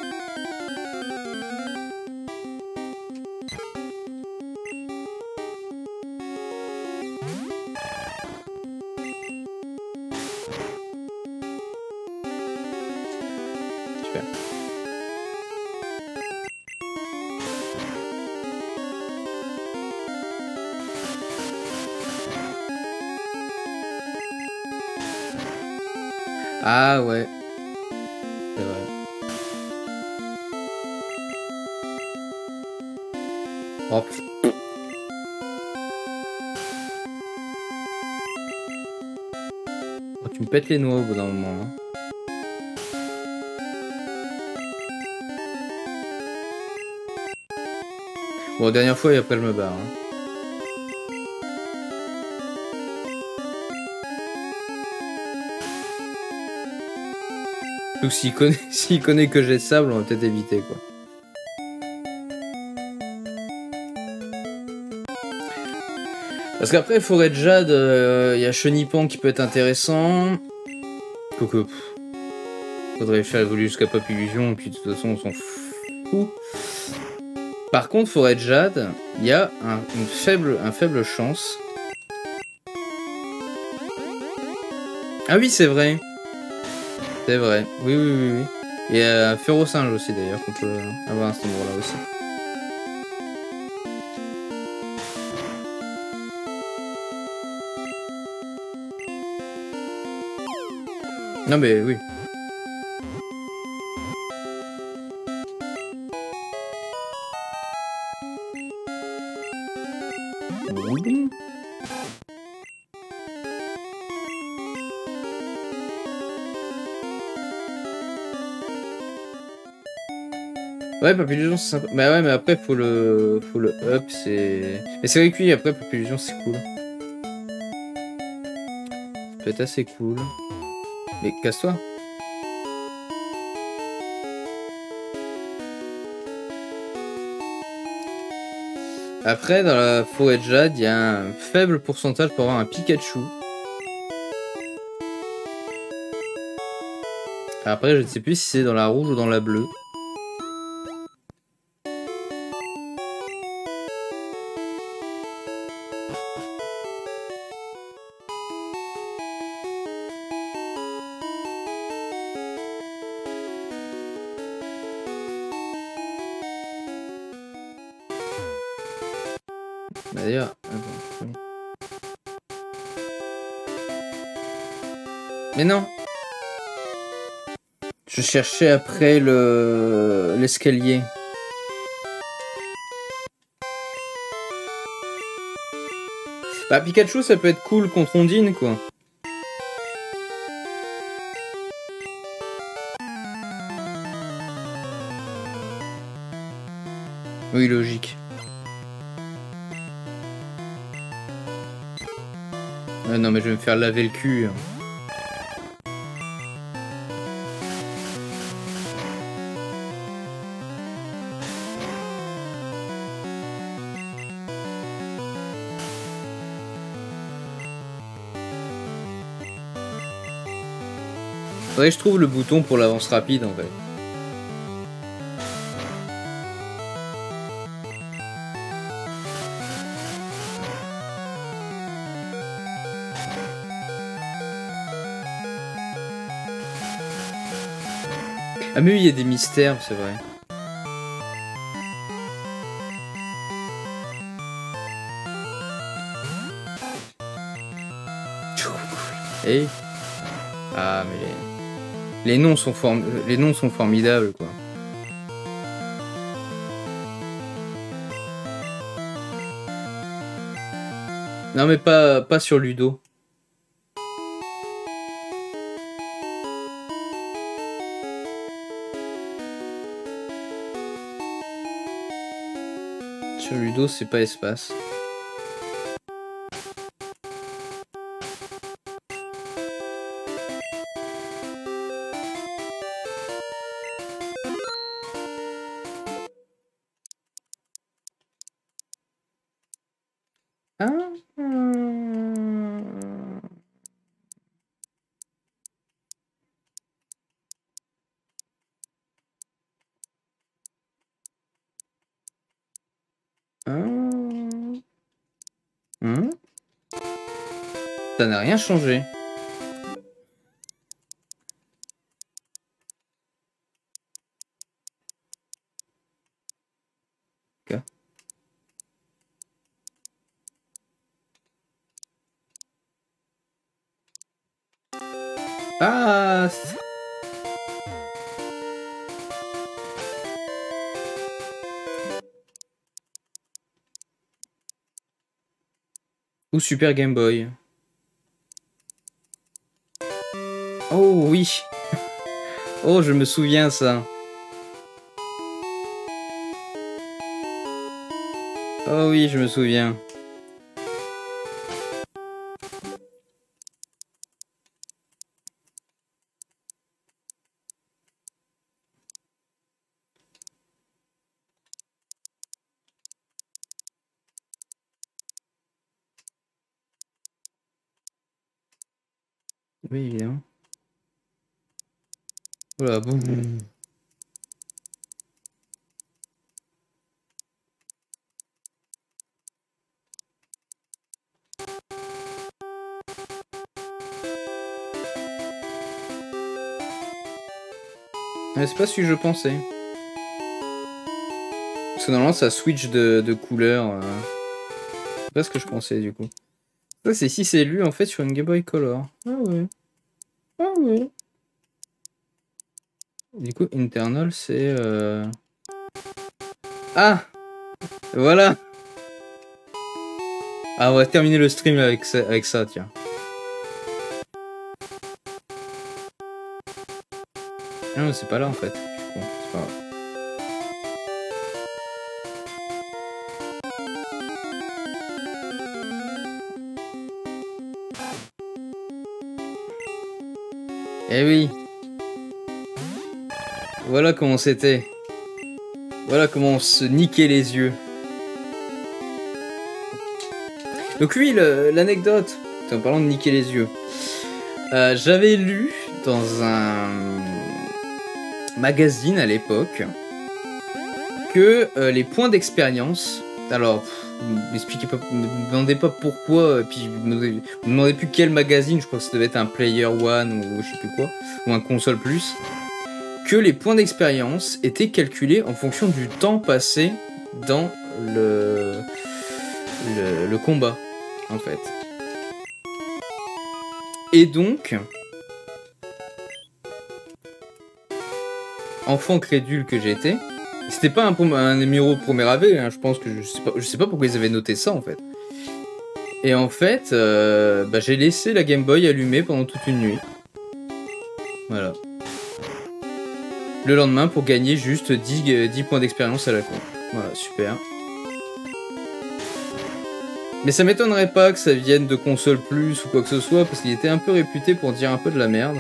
Super. Ah ouais. C'est vrai. Oh. Oh, tu me pètes les noix au bout d'un moment. Hein. Bon, dernière fois et après je me barre. Hein. Donc s'il connaît, s'il connaît que j'ai de sable, on va peut-être éviter quoi. Parce qu'après, forêt de jade, il euh, y a Chenipan qui peut être intéressant. Quoique, faudrait faire évoluer jusqu'à Pop Illusion, et puis de toute façon, on s'en fout. Par contre, forêt de jade, il y a un, une faible, un faible chance. Ah oui, c'est vrai. C'est vrai. Oui, oui, oui, oui. Et il y a un Férocinge aussi, d'ailleurs, qu'on peut avoir à cet endroit-là aussi. Non mais oui. Ouais, Papillusion c'est sympa. Bah ouais, mais après faut le faut le up, c'est. Mais c'est vrai que oui, après Papillusion c'est cool. Ça peut être assez cool. Mais casse-toi. Après, dans la forêt de jade, il y a un faible pourcentage pour avoir un Pikachu. Après, je ne sais plus si c'est dans la rouge ou dans la bleue. D'ailleurs, attends. Mais non. Je cherchais après le l'escalier. Bah Pikachu ça peut être cool contre Ondine quoi. Oui, logique. Ah non mais je vais me faire laver le cul. Hein. Faudrait que je trouve le bouton pour l'avance rapide en fait. Ah mais oui, il y a des mystères, c'est vrai. Et ah mais les, les noms sont form... les noms sont formidables quoi. Non mais pas pas sur Ludo. Sur Ludo, c'est pas espace. Ah. Hum. Hum. Ça n'a rien changé. Okay. Ah. Ou Super Game Boy. Oh oui. Oh, je me souviens ça. Oh oui, je me souviens. Oui, évidemment. Voilà, boum. Ouais, c'est pas ce que je pensais. Parce que normalement ça switch de, de couleur. Euh... C'est pas ce que je pensais du coup. Ça c'est si c'est lu en fait sur une Game Boy Color. Ah ouais. Ah ouais. Du coup internal c'est... Euh... Ah. Voilà. Ah on va terminer le stream avec ça, avec ça tiens. Ah non c'est pas là en fait. Bon, c'est pas grave. Eh oui. Voilà comment c'était. Voilà comment on se niquait les yeux. Donc oui, l'anecdote, en parlant de niquer les yeux. Euh, J'avais lu dans un magazine à l'époque que euh, les points d'expérience... Alors, m'expliquez pas, me demandez pas pourquoi, et puis me demandez, me demandez plus quel magazine, je crois que ça devait être un Player One ou je sais plus quoi, ou un Console Plus, que les points d'expérience étaient calculés en fonction du temps passé dans le, le, le combat, en fait. Et donc, enfant crédule que j'étais, c'était pas un, un numéro premier A V, hein, je pense que je sais pas, je sais pas pourquoi ils avaient noté ça en fait. Et en fait, euh, bah, j'ai laissé la Game Boy allumée pendant toute une nuit. Voilà. Le lendemain pour gagner juste dix, dix points d'expérience à la con. Voilà, super. Mais ça m'étonnerait pas que ça vienne de Console Plus ou quoi que ce soit, parce qu'il était un peu réputé pour dire un peu de la merde.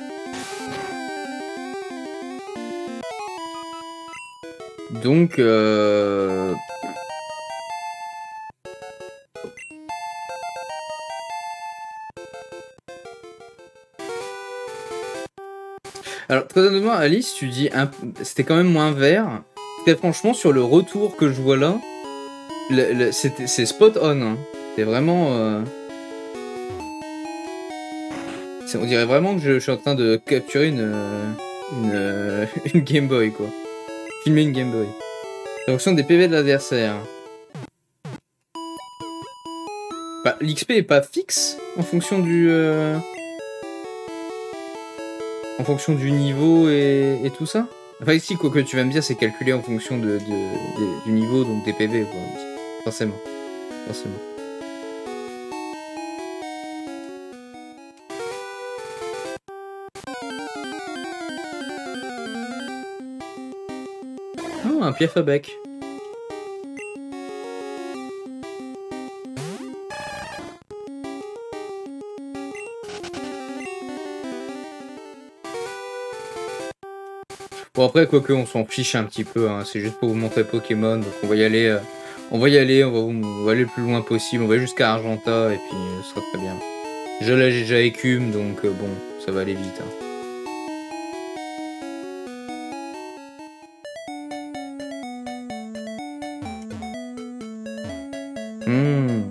Donc, euh... Alors, très honnêtement, Alice, tu dis un... c'était quand même moins vert. Très franchement, sur le retour que je vois là, le, le, c'est spot on. Hein. C'est vraiment... Euh... On dirait vraiment que je, je suis en train de capturer une... Euh... une, euh, une Game Boy, quoi. Filmer une Game Boy. Fonction des P V de l'adversaire. Bah, l'X P est pas fixe en fonction du... Euh... En fonction du niveau et, et tout ça. Enfin ici, quoi que tu vas me dire, c'est calculé en fonction de, de, de, du niveau, donc des P V, quoi. Forcément. Forcément. Oh, un piaf à bec. Bon après, quoique on s'en fiche un petit peu, hein. C'est juste pour vous montrer Pokémon, donc on va y aller, euh, on va y aller, on va, on va aller le plus loin possible, on va jusqu'à Argenta et puis euh, ce sera très bien. Je l'ai déjà écume, donc euh, bon, ça va aller vite. Hein. Hmm.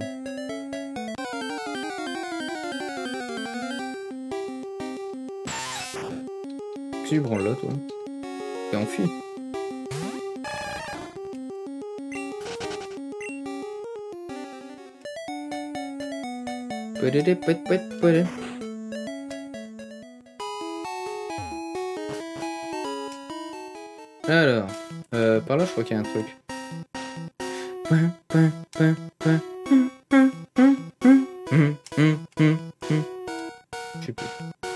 Qu'est-ce que tu branles là, toi? T'es enfui. Alors, euh, par là, je crois qu'il y a un truc. Je sais plus.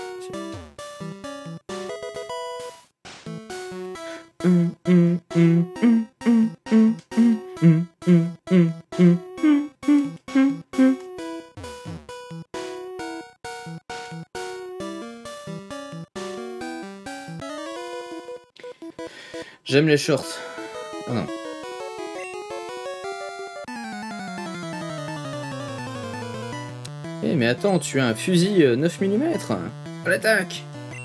J'aime les shorts. Oh non. Eh mais attends, tu as un fusil neuf millimètres. À l'attaque.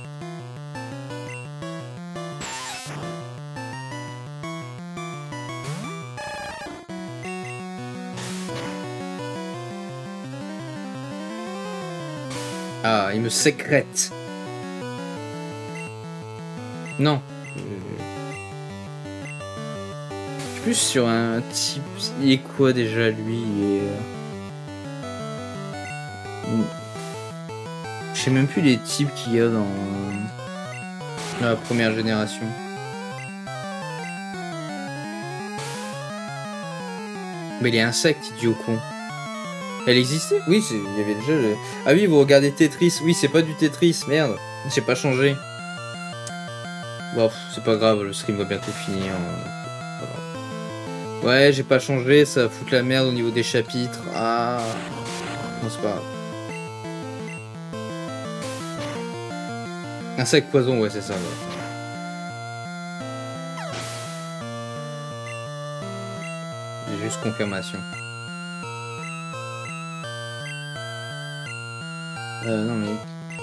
Ah, il me sécrète. Non. Je suis plus sur un type... Il est quoi déjà, lui? Il est... Je sais même plus les types qu'il y a dans... dans la première génération. Mais il est insecte, idiot con. Elle existait? Oui, il y avait déjà... Le... Ah oui, vous regardez Tetris. Oui, c'est pas du Tetris, merde. J'ai pas changé. Bon, c'est pas grave, le stream va bientôt finir. Ouais, j'ai pas changé, ça va foutre la merde au niveau des chapitres. Ah... Non, c'est pas grave. Insecte poison, ouais, c'est ça. Ouais. J'ai juste confirmation. Euh, non mais...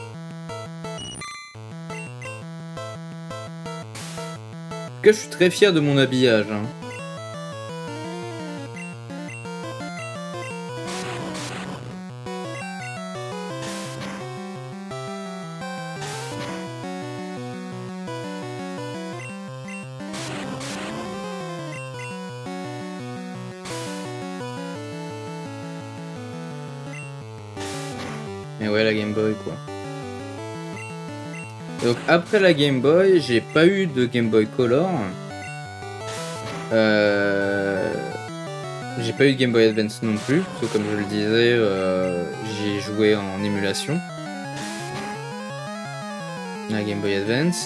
En tout cas, je suis très fier de mon habillage. Hein. Mais ouais, la Game Boy, quoi. Et donc, après la Game Boy, j'ai pas eu de Game Boy Color. Euh... J'ai pas eu de Game Boy Advance non plus, parce que comme je le disais, euh, j'ai joué en émulation. La Game Boy Advance.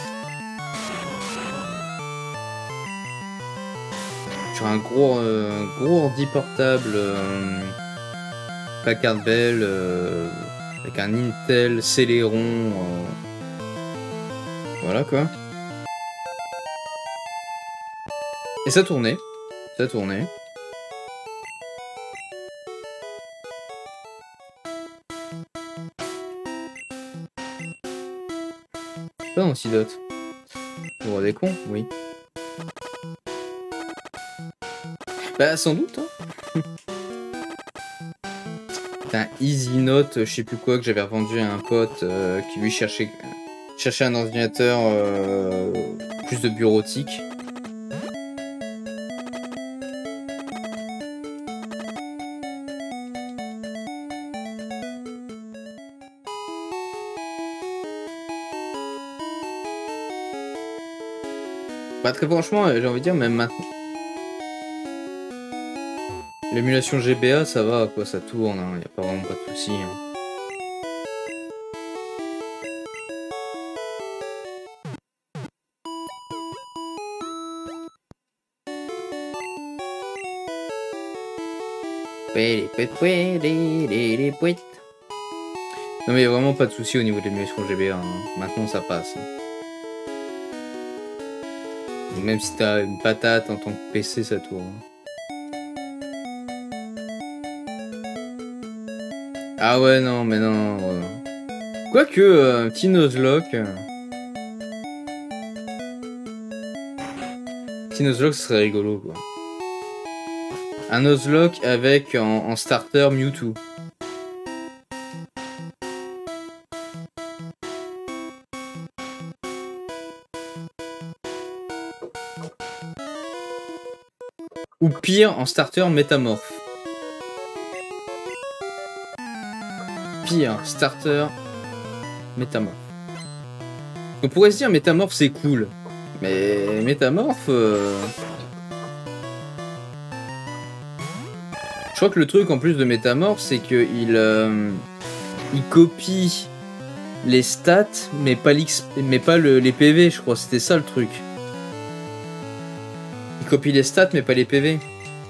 Sur un gros, euh, un gros ordi portable, euh, Packard Bell, euh, avec un Intel Celeron. Euh, voilà quoi. Et ça tournait. Ça tournait. Pas d'antidote. Vous vous rendez compte? Oui. Bah sans doute hein. C'est un Easy Note, je sais plus quoi, que j'avais revendu à un pote euh, qui lui cherchait... chercher un ordinateur euh, plus de bureautique. Bah très franchement, j'ai envie de dire, même maintenant. L'émulation G B A, ça va, quoi, ça tourne, hein, y a pas vraiment pas de soucis. Hein. Non mais y a vraiment pas de soucis au niveau de l'émulation G B A, hein. Maintenant ça passe. Hein. Même si t'as une patate en tant que P C, ça tourne. Ah ouais, non, mais non. Euh... Quoique, euh, un petit Nuzlocke. Euh... Petit Nuzlocke, ce serait rigolo, quoi. Un Nuzlocke avec en, en starter Mewtwo. Ou pire, en starter Métamorphe. Pire, starter Métamorphe. On pourrait se dire Métamorphe c'est cool. Mais Métamorphe... Euh... Je crois que le truc en plus de Métamorphe, c'est qu'il euh, il copie les stats, mais pas, mais pas le, les P V, je crois. C'était ça le truc. Il copie les stats, mais pas les P V.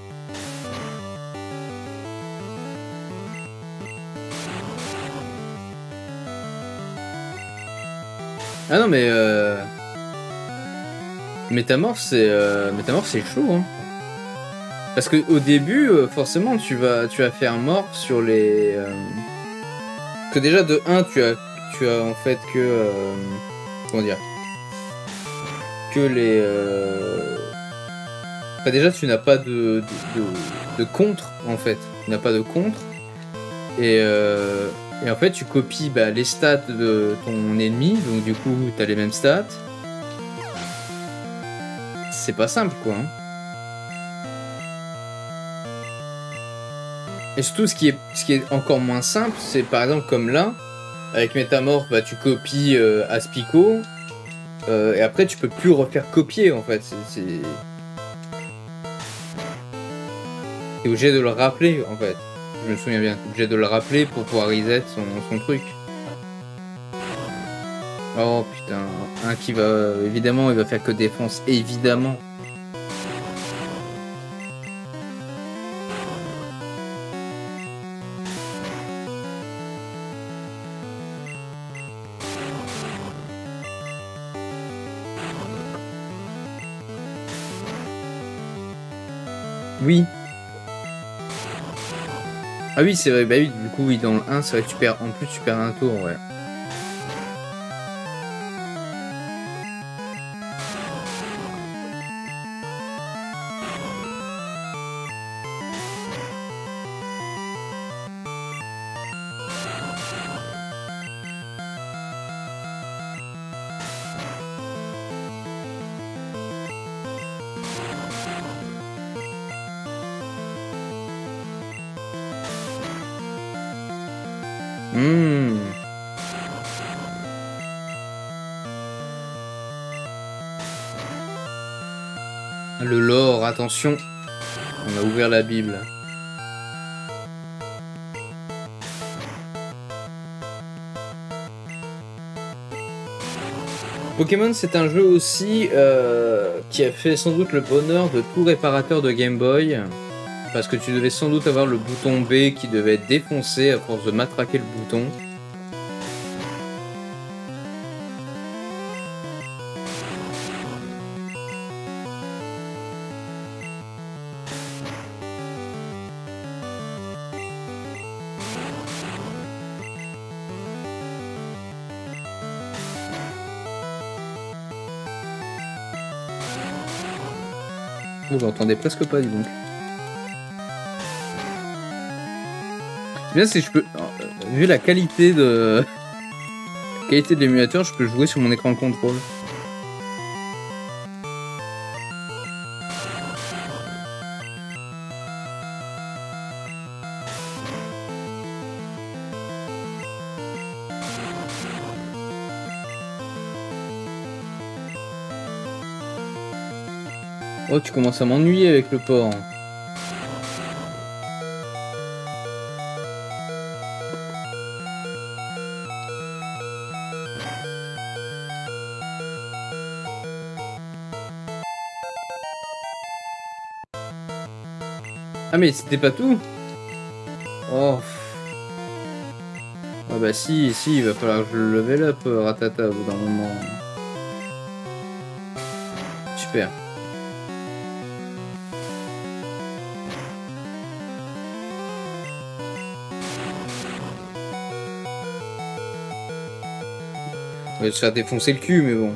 Ah non, mais... Euh... Métamorphe, c'est euh... Métamorphe, c'est chaud, hein. Parce que au début, forcément, tu vas, tu vas faire morph sur les... Euh... Que déjà, de un, tu as, tu as en fait que... Euh... Comment dire? Que les... Euh... Enfin, déjà, tu n'as pas de, de, de, de contre, en fait. Tu n'as pas de contre. Et, euh... Et en fait, tu copies bah, les stats de ton ennemi. Donc du coup, tu as les mêmes stats. C'est pas simple, quoi. Hein. Et surtout, ce qui est, ce qui est encore moins simple, c'est par exemple comme là, avec Métamorphe, bah, tu copies euh, Aspico, euh, et après tu peux plus refaire copier en fait. C'est... T'es obligé de le rappeler en fait. Je me souviens bien, t'es obligé de le rappeler pour pouvoir reset son, son truc. Oh putain, un qui va... Évidemment, il va faire que défense, évidemment. Oui. Ah oui, c'est vrai, bah oui, du coup, oui, dans le un, c'est vrai que tu perds, en plus, tu perds un tour, ouais. Mmh. Le lore, attention. On a ouvert la Bible. Pokémon, c'est un jeu aussi euh, qui a fait sans doute le bonheur de tout réparateur de Game Boy. Parce que tu devais sans doute avoir le bouton B qui devait être défoncé à force de matraquer le bouton. Oh, j'entendais presque pas, dis donc. Bien si je peux, vu la qualité de Qualité de l'émulateur, je peux jouer sur mon écran de contrôle. Oh, tu commences à m'ennuyer avec le port. Ah mais c'était pas tout. Oh. Ah bah si, si, il va falloir que je le level up, Ratata, au bout d'un moment. Super. On va se faire défoncer le cul, mais bon.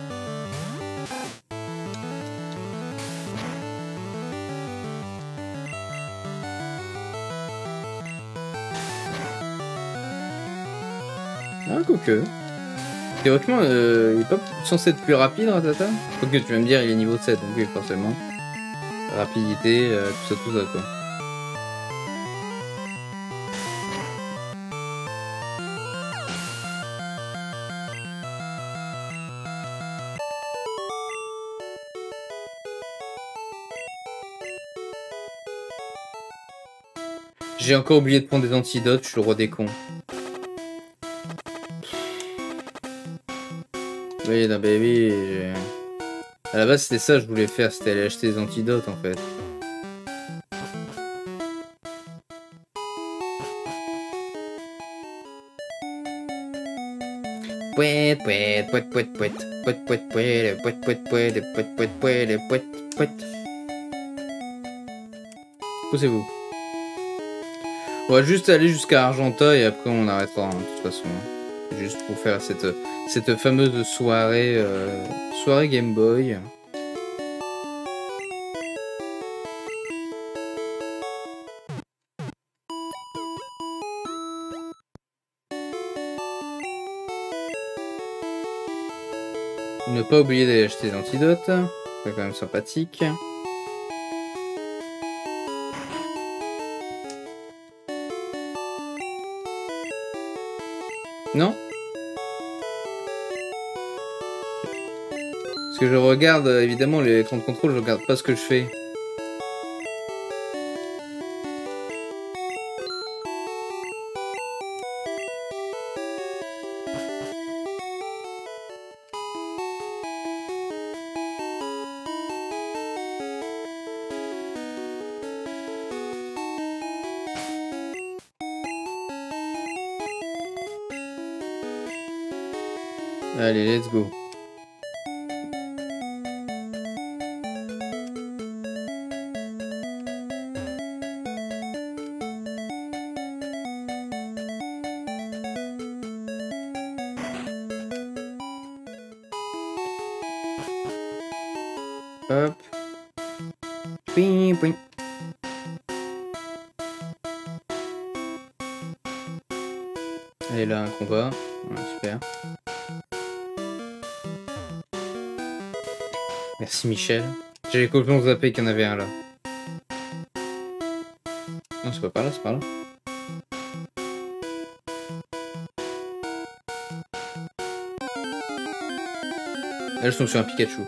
Ah, quoique. Théoriquement, euh, il est pas censé être plus rapide, Ratata. Quoique tu vas me dire, il est niveau sept, donc oui, forcément. Rapidité, euh, tout ça, tout ça, quoi. J'ai encore oublié de prendre des antidotes, je suis le roi des cons. Oui, non, bah oui. À la base, c'était ça que je voulais faire, c'était aller acheter des antidotes en fait. Pouet, pouet, pouet, pouet, pouet, pouet, pouet, pouet, pouet, pouet, pouet, pouet, pouet, pouet, pouet, pouet. Poussez-vous. On va juste aller jusqu'à Argenta et après on arrêtera hein, de toute façon. Juste pour faire cette, cette fameuse soirée, euh, soirée Game Boy. Ne pas oublier d'aller acheter des antidotes, c'est quand même sympathique. Non? Parce que je regarde évidemment l'écran de contrôle, je regarde pas ce que je fais. Allez, let's go. Hop. Ping, ping. Et là, un combat. Ouais, super. Merci Michel. J'avais complètement zappé qu'il y en avait un là. Non, c'est pas par là, c'est par là. Là, je tombe sur un Pikachu.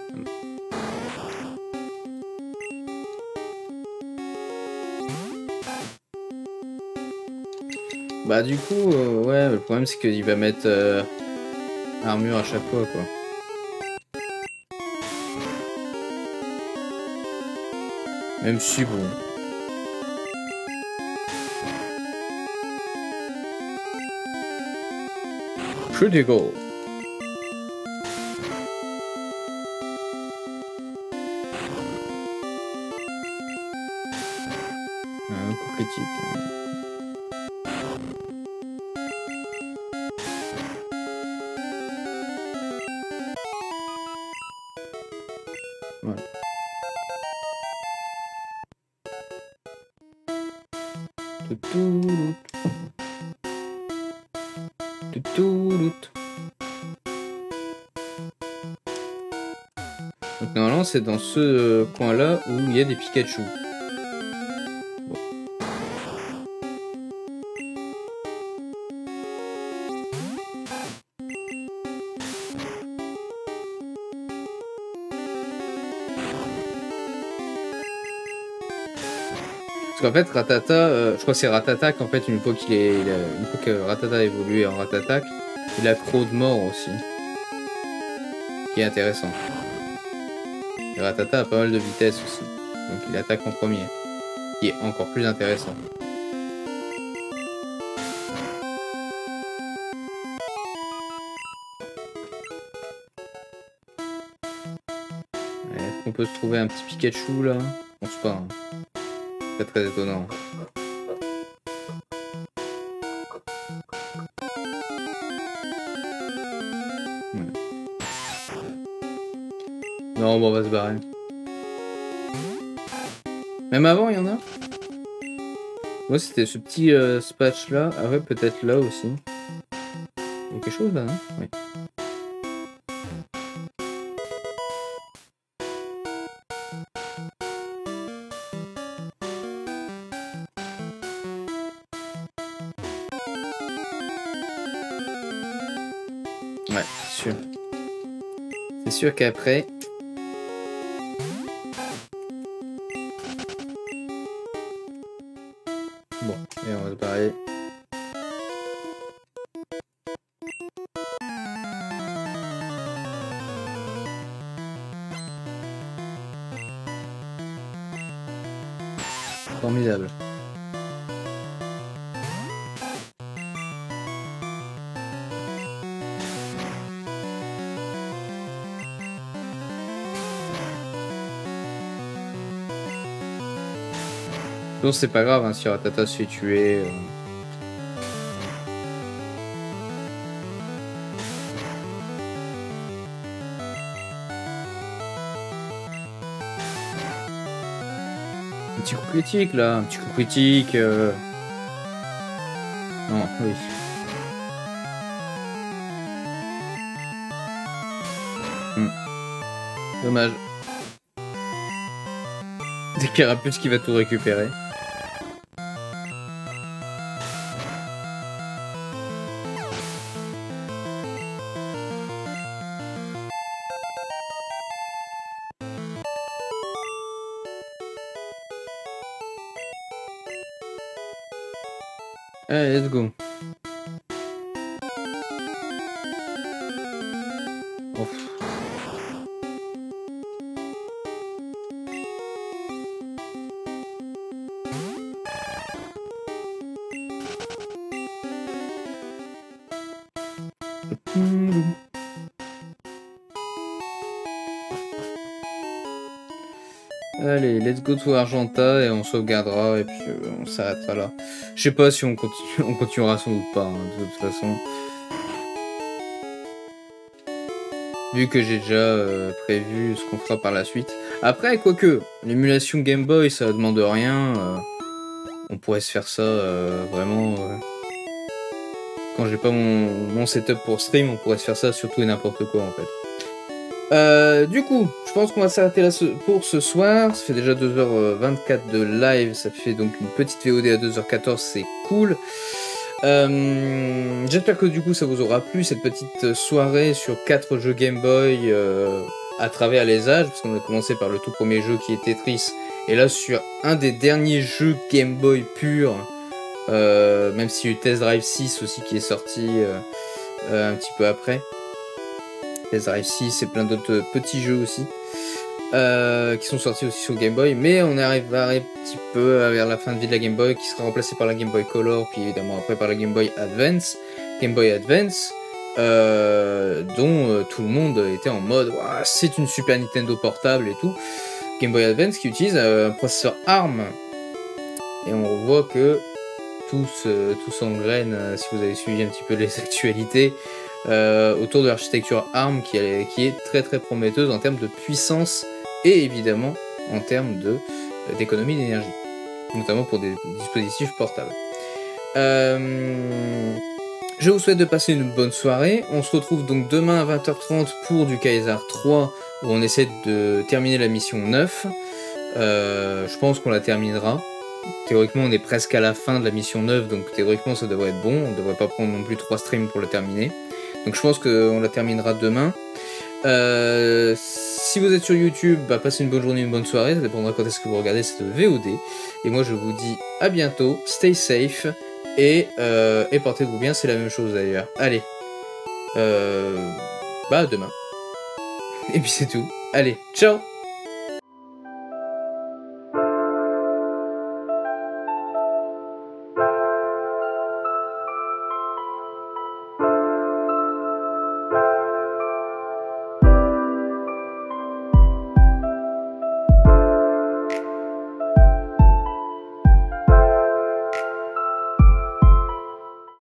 Bah du coup, euh, ouais, le problème c'est qu'il va mettre euh, armure à chaque fois, quoi. Même si bon. Critical. Un coup critique. Voilà. Tout tout tout tout. Donc normalement c'est dans ce euh, coin-là où il y a des Pikachu. Bon. Parce qu'en fait Rattata, euh, je crois que c'est Rattata qu'en fait une fois qu'il est, il a, une fois que Rattata a évolué en Rattatak, il a Croc de mort aussi. Qui est intéressant. Et Rattata a pas mal de vitesse aussi. Donc il attaque en premier. Qui est encore plus intéressant. Est-ce qu'on peut se trouver un petit Pikachu là? Je pense pas. Hein. Très très étonnant. Non, bon, on va se barrer. Même avant, il y en a. Moi, c'était ce petit euh, patch là. Ah ouais, peut-être là aussi. Il y a quelque chose là, non? Oui. Ouais, c'est sûr. C'est sûr qu'après... Bon, et on va se barrer. Formidable. Non, c'est pas grave hein, si Rattata se fait tuer. Euh... Un petit coup critique là, un petit coup critique. Euh... Non, oui. Hmm. Dommage. Des carapuces qui va tout récupérer. Allez, let's go. Ouf. Allez, let's go to Argenta et on sauvegardera et puis euh, on s'arrêtera là. Je sais pas si on continue, on continuera sans doute pas, hein, de toute façon. Vu que j'ai déjà euh, prévu ce qu'on fera par la suite. Après, quoique, l'émulation Game Boy, ça demande rien. Euh, on pourrait se faire ça euh, vraiment... Euh, quand j'ai pas mon, mon setup pour stream, on pourrait se faire ça sur tout et n'importe quoi en fait. Euh, du coup, je pense qu'on va s'arrêter là pour ce soir. Ça fait déjà deux heures vingt-quatre de live. Ça fait donc une petite V O D à deux heures quatorze. C'est cool. Euh, J'espère que du coup ça vous aura plu cette petite soirée sur quatre jeux Game Boy euh, à travers les âges. Parce qu'on a commencé par le tout premier jeu qui est Tetris. Et là sur un des derniers jeux Game Boy pur. Euh, même s'il y a eu Test Drive six aussi qui est sorti euh, euh, un petit peu après. Test Drive six et plein d'autres petits jeux aussi euh, qui sont sortis aussi sur Game Boy, mais on arrive un petit peu vers la fin de vie de la Game Boy qui sera remplacée par la Game Boy Color puis évidemment après par la Game Boy Advance Game Boy Advance euh, dont euh, tout le monde était en mode c'est une Super Nintendo portable et tout. Game Boy Advance qui utilise euh, un processeur ARM et on voit que tout, se, tout s'engraine euh, si vous avez suivi un petit peu les actualités Euh, autour de l'architecture ARM qui est, qui est très très prometteuse en termes de puissance et évidemment en termes de, euh, d'économie d'énergie, notamment pour des dispositifs portables. Euh, je vous souhaite de passer une bonne soirée. On se retrouve donc demain à vingt heures trente pour du Kaiser trois où on essaie de terminer la mission neuf. Euh, je pense qu'on la terminera. Théoriquement, on est presque à la fin de la mission neuf, donc théoriquement, ça devrait être bon. On ne devrait pas prendre non plus trois streams pour la terminer. Donc je pense qu'on la terminera demain. Euh, si vous êtes sur YouTube, bah, passez une bonne journée, une bonne soirée. Ça dépendra quand est-ce que vous regardez cette V O D. Et moi, je vous dis à bientôt. Stay safe. Et, euh, et portez-vous bien, c'est la même chose d'ailleurs. Allez. Euh, bah, à demain. Et puis c'est tout. Allez, ciao!